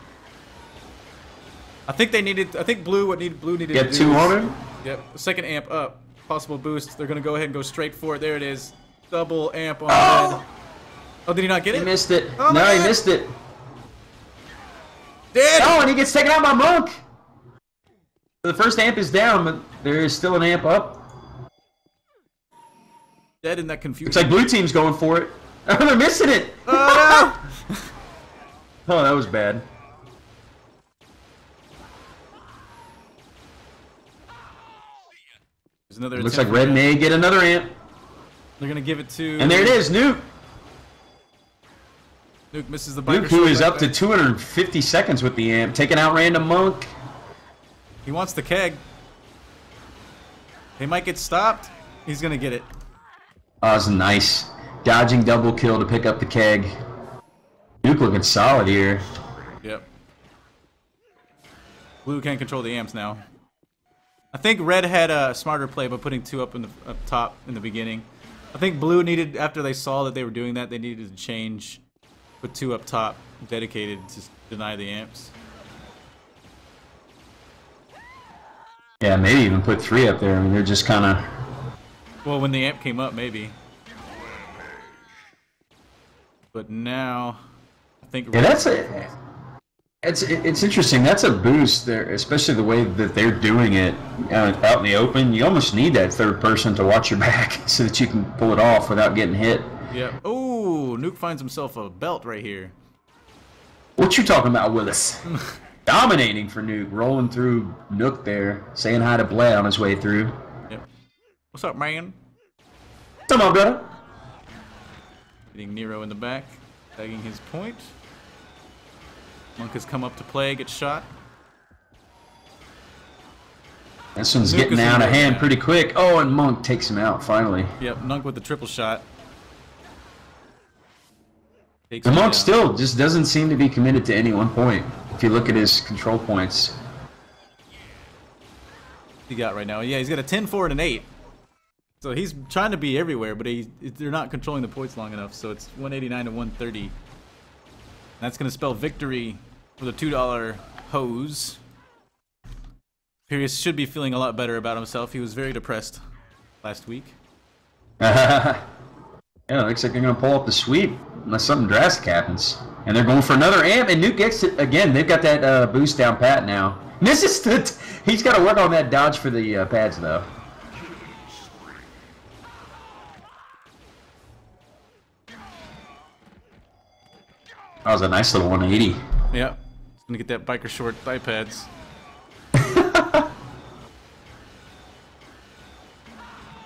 I think they needed. I think Blue. What need Blue needed Get to do two is- on him. Yep. Second amp up. Possible boost. They're gonna go ahead and go straight for it. There it is. Double amp on Oh! Red. Oh, did he not get He it? missed it. Oh, no, man. he missed it. Dead. Oh, and he gets taken out by Monk. The first amp is down, but there is still an amp up. Dead in that confusion. Looks like blue team's going for it. Oh, they're missing it. Oh, no. Oh, that was bad. There's another. Looks attempt like for Red may get another amp. They're gonna give it to. And there it is, Nuke. Nuke misses the biker Nuke, who short is right up to back. two hundred fifty seconds with the amp, taking out random Monk. He wants the keg. They might get stopped. He's gonna get it. Oh, that was nice. Dodging double kill to pick up the keg. Nuke looking solid here. Yep. Blue can't control the amps now. I think Red had a smarter play by putting two up in the up top in the beginning. I think Blue needed, after they saw that they were doing that, they needed to change, put two up top, dedicated to deny the amps. Yeah, maybe even put three up there. I mean, they're just kind of... Well, when the amp came up, maybe. But now, I think. Yeah, that's a... It's it's interesting. That's a boost there, especially the way that they're doing it uh, out in the open. You almost need that third person to watch your back so that you can pull it off without getting hit. Yeah. Oh, Nuke finds himself a belt right here. What you talking about, Willis? Dominating for Nuke, rolling through Nook there, saying hi to Bled on his way through. Yep. What's up, man? Come on, brother. Hitting Nero in the back, tagging his point. Monk has come up to play, gets shot. This one's Nuke getting is out of in hand there. pretty quick. Oh, and Monk takes him out finally. Yep, Nunk with the triple shot. Takes And him Monk down. still just doesn't seem to be committed to any one point. If you look at his control points. He got right now. Yeah, he's got a ten, four, and an eight. So he's trying to be everywhere, but he, they're not controlling the points long enough. So it's one eighty-nine to one thirty. That's going to spell victory for the two dollar hose. Pirius should be feeling a lot better about himself. He was very depressed last week. Yeah, looks like they're going to pull up the sweep unless something drastic happens. And they're going for another amp, and Nuke gets it again. They've got that uh, boost down pat now. Misses the... T he's got to work on that dodge for the uh, pads, though. That was a nice little one eighty. Yeah. He's going to get that biker short thigh pads.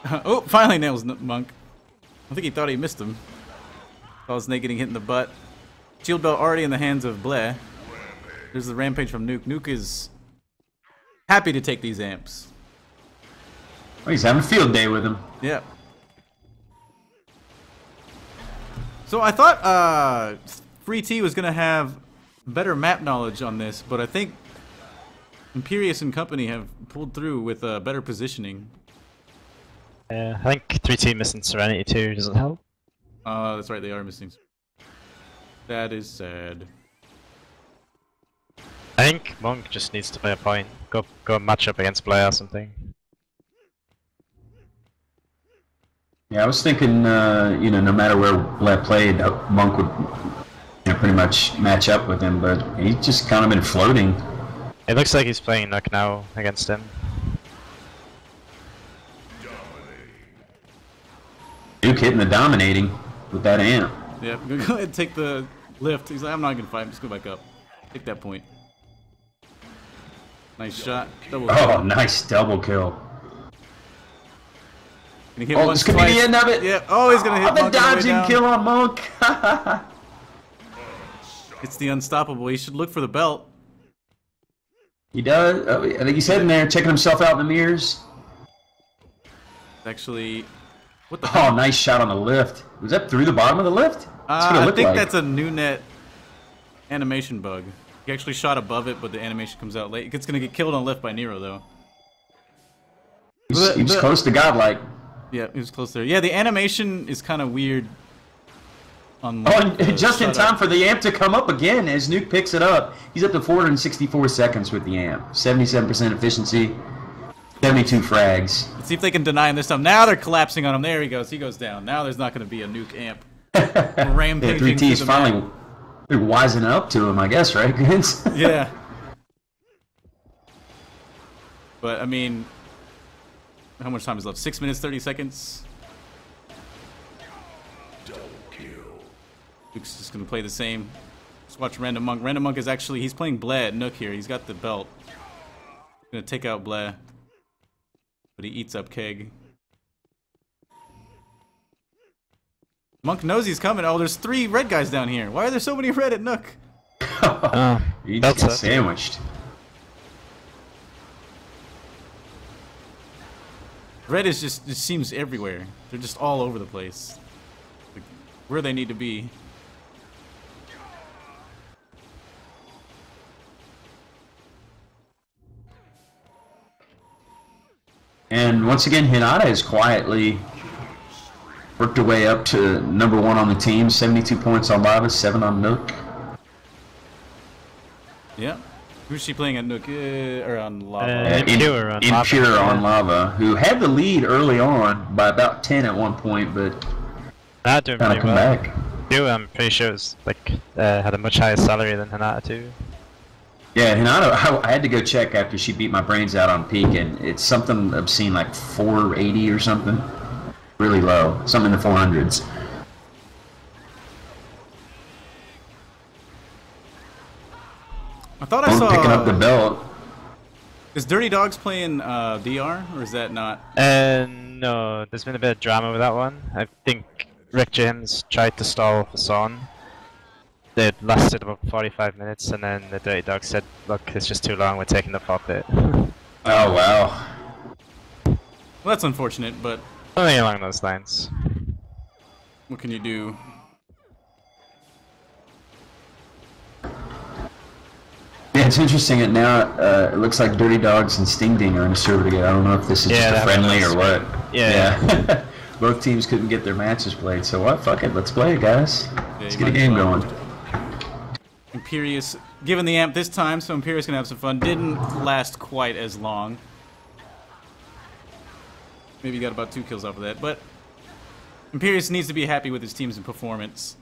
Oh, finally nails Monk. I think he thought he missed him. Saw Snake getting hit in the butt. Shield belt already in the hands of Bleh. There's the rampage from Nuke. Nuke is happy to take these amps. Oh, he's having a field day with him. Yeah. So I thought uh, Free T was gonna have better map knowledge on this, but I think Imperius and company have pulled through with uh, better positioning. Yeah, I think three T missing Serenity too doesn't help. Uh, that's right, they are missing. That is sad. I think Monk just needs to play a point. Go go match up against Blair or something. Yeah, I was thinking, uh, you know, no matter where Bled played, Monk would, you know, pretty much match up with him, but he's just kind of been floating. It looks like he's playing Nook now against him. Duke hitting the dominating with that amp. Yeah, go ahead and take the lift. He's like, I'm not gonna fight, just go back up. Take that point. Nice shot. Double Oh, kill. nice double kill. Can he hit Oh, once, this could be twice? the end of it. Yeah. Oh, he's gonna hit Oh, the Monk on the way dodging down. kill on Monk. It's the unstoppable. He should look for the belt. He does. Uh, I think he's heading there, checking himself out in the mirrors. Actually, what the? Oh, heck? nice shot on the lift. Was that through the bottom of the lift? That's Uh, what it I looked think like. that's a new net animation bug. He actually shot above it, but the animation comes out late. It's gonna get killed on lift by Nero, though. He was, he was the- close to godlike. Yeah, he was close there. Yeah, the animation is kind of weird. On Oh, like, and the just in shut up. time for the amp to come up again as Nuke picks it up. He's up to four hundred sixty-four seconds with the amp. seventy-seven percent efficiency, seventy-two frags. Let's see if they can deny him this time. Now they're collapsing on him. There he goes. He goes down. Now there's not going to be a Nuke amp. Yeah, Rampaging three T's through the finally map. they're wising up to him, I guess, right, Vince? Yeah. But, I mean, how much time is left? six minutes, thirty seconds? Luke's just going to play the same. Let's watch Random Monk. Random Monk is actually, he's playing Bleh at Nook here. He's got the belt. Going to take out Bleh. But he eats up Keg. Monk knows he's coming. Oh, there's three red guys down here. Why are there so many red at Nook? Oh, He that's just got it. sandwiched. Red is just, just seems everywhere. They're just all over the place. Like, where they need to be. And once again, Hinata has quietly worked her way up to number one on the team. seventy-two points on Lava, seven on Nook. Yeah. Who's she playing at Nook? Uh, or on Lava? Uh, Impure on Lava, Impure yeah. on Lava, who had the lead early on by about ten at one point, but Not doing kind pretty of come well. back. Impure, I'm pretty sure, is, like, uh, had a much higher salary than Hinata too. Yeah, Hinata, I, I had to go check after she beat my brains out on Peak, and it's something obscene, like four eighty or something. Really low, something in the four hundreds. I thought I I'm saw. picking up the belt. Is Dirty Dogs playing uh, D R, or is that not? Uh, no, there's been a bit of drama with that one. I think Rick James tried to stall for Son. They lasted about forty-five minutes, and then the Dirty Dog said, "Look, it's just too long. We're taking the pop bit." Oh, wow. Well, that's unfortunate, but Something along those lines. what can you do? Yeah, it's interesting that now uh, it looks like Dirty Dogs and Sting Ding are in a server together. I don't know if this is Yeah, just a that friendly was- or what. Yeah. Yeah. Both teams couldn't get their matches played, so what? Fuck it, let's play it, guys. Let's you get a might as game well. going. Imperius, given the amp this time, so Imperius can have some fun. Didn't last quite as long. Maybe got about two kills off of that, but Imperius needs to be happy with his team's performance.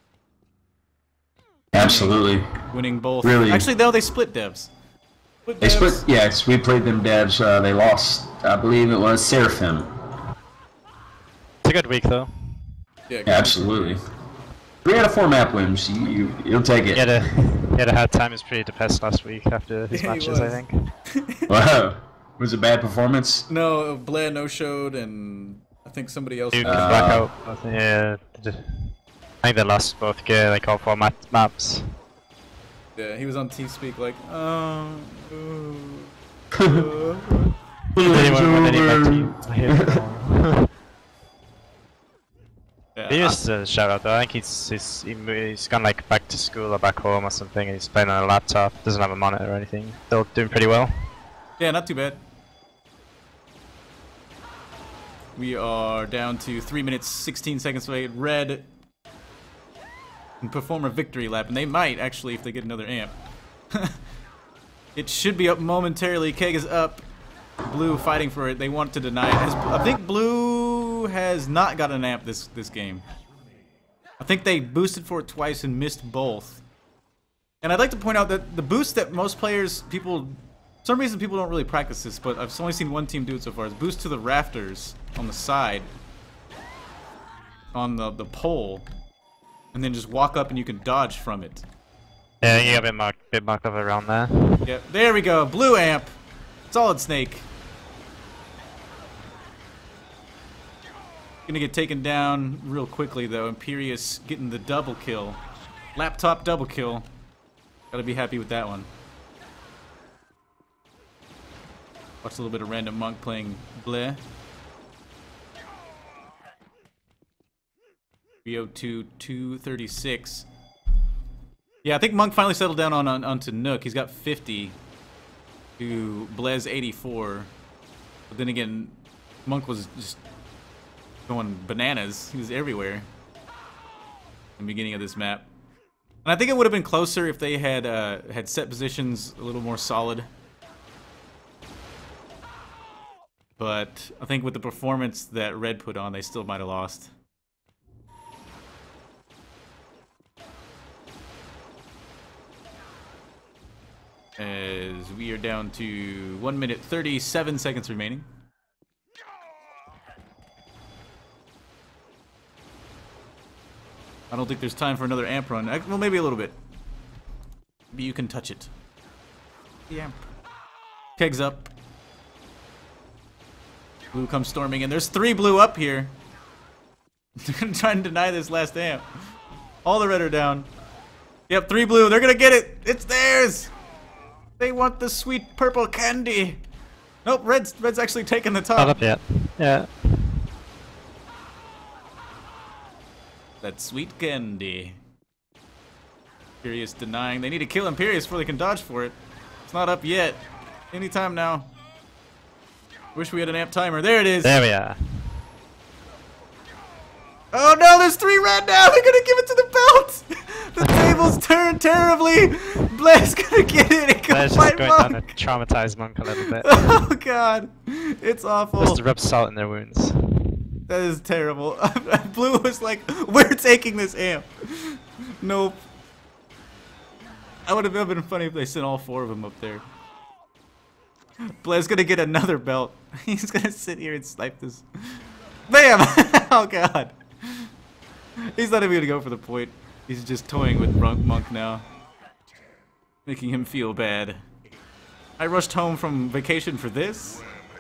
Absolutely. Winning both. Really? Actually, though, they split devs. Split They devs. split, yes, we played them devs. Uh, they lost, I believe it was Seraphim. It's a good week though. Yeah, Yeah, absolutely. Three out of four map wins. You, you, you'll take He it. had a he had a hard time. He was pretty depressed last week after his Yeah, he matches, I was. think. Wow. Was it a bad performance? No, Blair no showed, and I think somebody else. Duke Uh, and Blackout. I think, yeah, I think they lost both gear, like all four map maps. Yeah, he was on TeamSpeak like, oh. Anyone with any bad team, I hate them all. Yeah, He used to shout out though. I think he's he's he, he's gone like back to school or back home or something. And he's playing on a laptop. Doesn't have a monitor or anything. Still doing pretty well. yeah, not too bad. We are down to three minutes sixteen seconds away. Red can perform a victory lap, and they might actually if they get another amp. It should be up momentarily. Keg is up. Blue fighting for it. They want to deny it. Has, I think Blue has not got an amp this this game. I think they boosted for it twice and missed both. And I'd like to point out that the boost that most players, people, for some reason people don't really practice this, but I've only seen one team do it so far. Is boost to the rafters on the side, on the the pole, and then just walk up and you can dodge from it. Yeah, you got a bit marked, bit marked up around there. Yep, there we go. Blue amp. Solid Snake. Gonna get taken down real quickly though. Imperious getting the double kill. Laptop double kill. Gotta be happy with that one. Watch a little bit of Random Monk playing Bleh. three oh two, two thirty-six. Yeah, I think Monk finally settled down on, on onto Nook. He's got fifty to Blez eighty-four. But then again, Monk was just going bananas. He was everywhere in the beginning of this map. And I think it would have been closer if they had uh, had set positions a little more solid. But I think with the performance that Red put on, they still might have lost. As we are down to one minute thirty-seven seconds remaining. I don't think there's time for another amp run. Well, maybe a little bit. Maybe you can touch it. The amp. Keg's up. Blue comes storming in. There's three blue up here. They're gonna try and deny this last amp. All the red are down. Yep, three blue. They're gonna get it. It's theirs. They want the sweet purple candy. Nope, red's red's actually taking the top. Not up yet. Yeah. That sweet candy. Imperious denying. They need to kill Imperious before they can dodge for it. It's not up yet. Anytime now. Wish we had an amp timer. There it is. There we are. Oh no, there's three red now. They're gonna give it to the belt. The tables turn terribly. Blair's gonna get it and go There's fight just going Monk. down to traumatize Monk a little bit. Oh god, it's awful. Just to rub salt in their wounds. That is terrible. Blue was like, we're taking this amp. Nope. I would have been funny if they sent all four of them up there. Blair's gonna get another belt. He's gonna sit here and snipe this. Bam! Oh god. He's not even gonna go for the point. He's just toying with Monk now. Making him feel bad. I rushed home from vacation for this.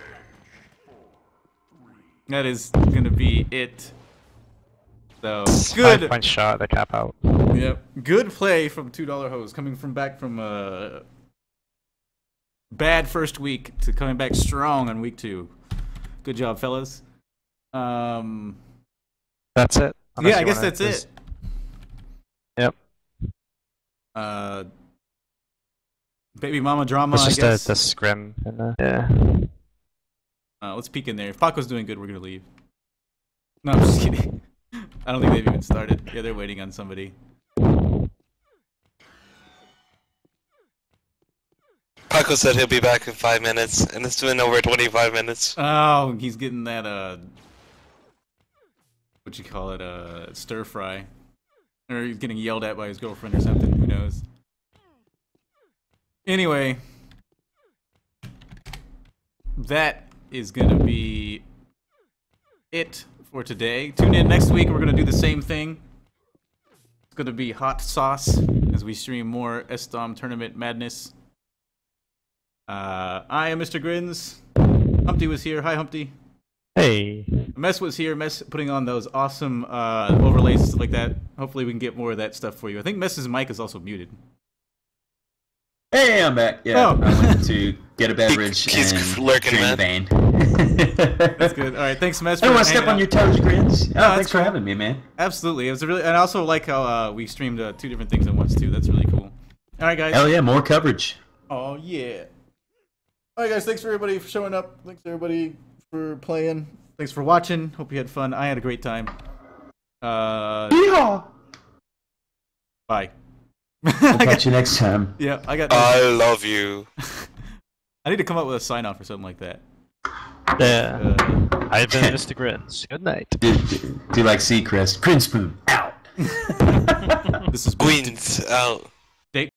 That is gonna be it. So good. Five point shot, the cap out. Yep. Good play from two dollar Hose, coming from back from a bad first week to coming back strong on week two. Good job, fellas. Um. That's it. Unless Yeah, I you guess wanna that's just- it. Yep. Uh. Baby mama drama. It's I just guess. the, the scrim in there. Yeah. Uh, let's peek in there. If Paco's doing good, we're gonna leave. No, I'm just kidding. I don't think they've even started. Yeah, they're waiting on somebody. Paco said he'll be back in five minutes, and it's been over twenty-five minutes. Oh, he's getting that, uh... what you call it, uh, stir fry. Or he's getting yelled at by his girlfriend or something, who knows. Anyway. That is gonna be it for today. Tune in next week, we're gonna do the same thing. It's gonna be hot sauce as we stream more S D O M tournament madness. Uh, I am Mister Grins. Humpty was here. Hi, Humpty. Hey. Mess was here. Mess putting on those awesome uh, overlays and stuff like that. Hopefully, we can get more of that stuff for you. I think Mess's mic is also muted. Hey, I'm back. Yeah, Oh. I went to get a beverage He- he's and lurking, drain the man. vein. That's good. All right, thanks, Mess. I don't for want to step hanging on out. your toes, Grins. Oh, that's thanks for cool. having me, man. Absolutely. It was a really, and I also like how uh, we streamed uh, two different things at once too. That's really cool. All right, guys. Hell yeah, more coverage. Oh yeah. All right, guys. Thanks for everybody for showing up. Thanks everybody for playing. Thanks for watching. Hope you had fun. I had a great time. Uh, Yeehaw! bye. We'll catch you next time. Yeah, I got. I love you. I need to come up with a sign off or something like that. Yeah. Uh, I've been Mister Grins. Good night. Do, do, do like Seacrest. Prince Spoon, out. this is Queens out.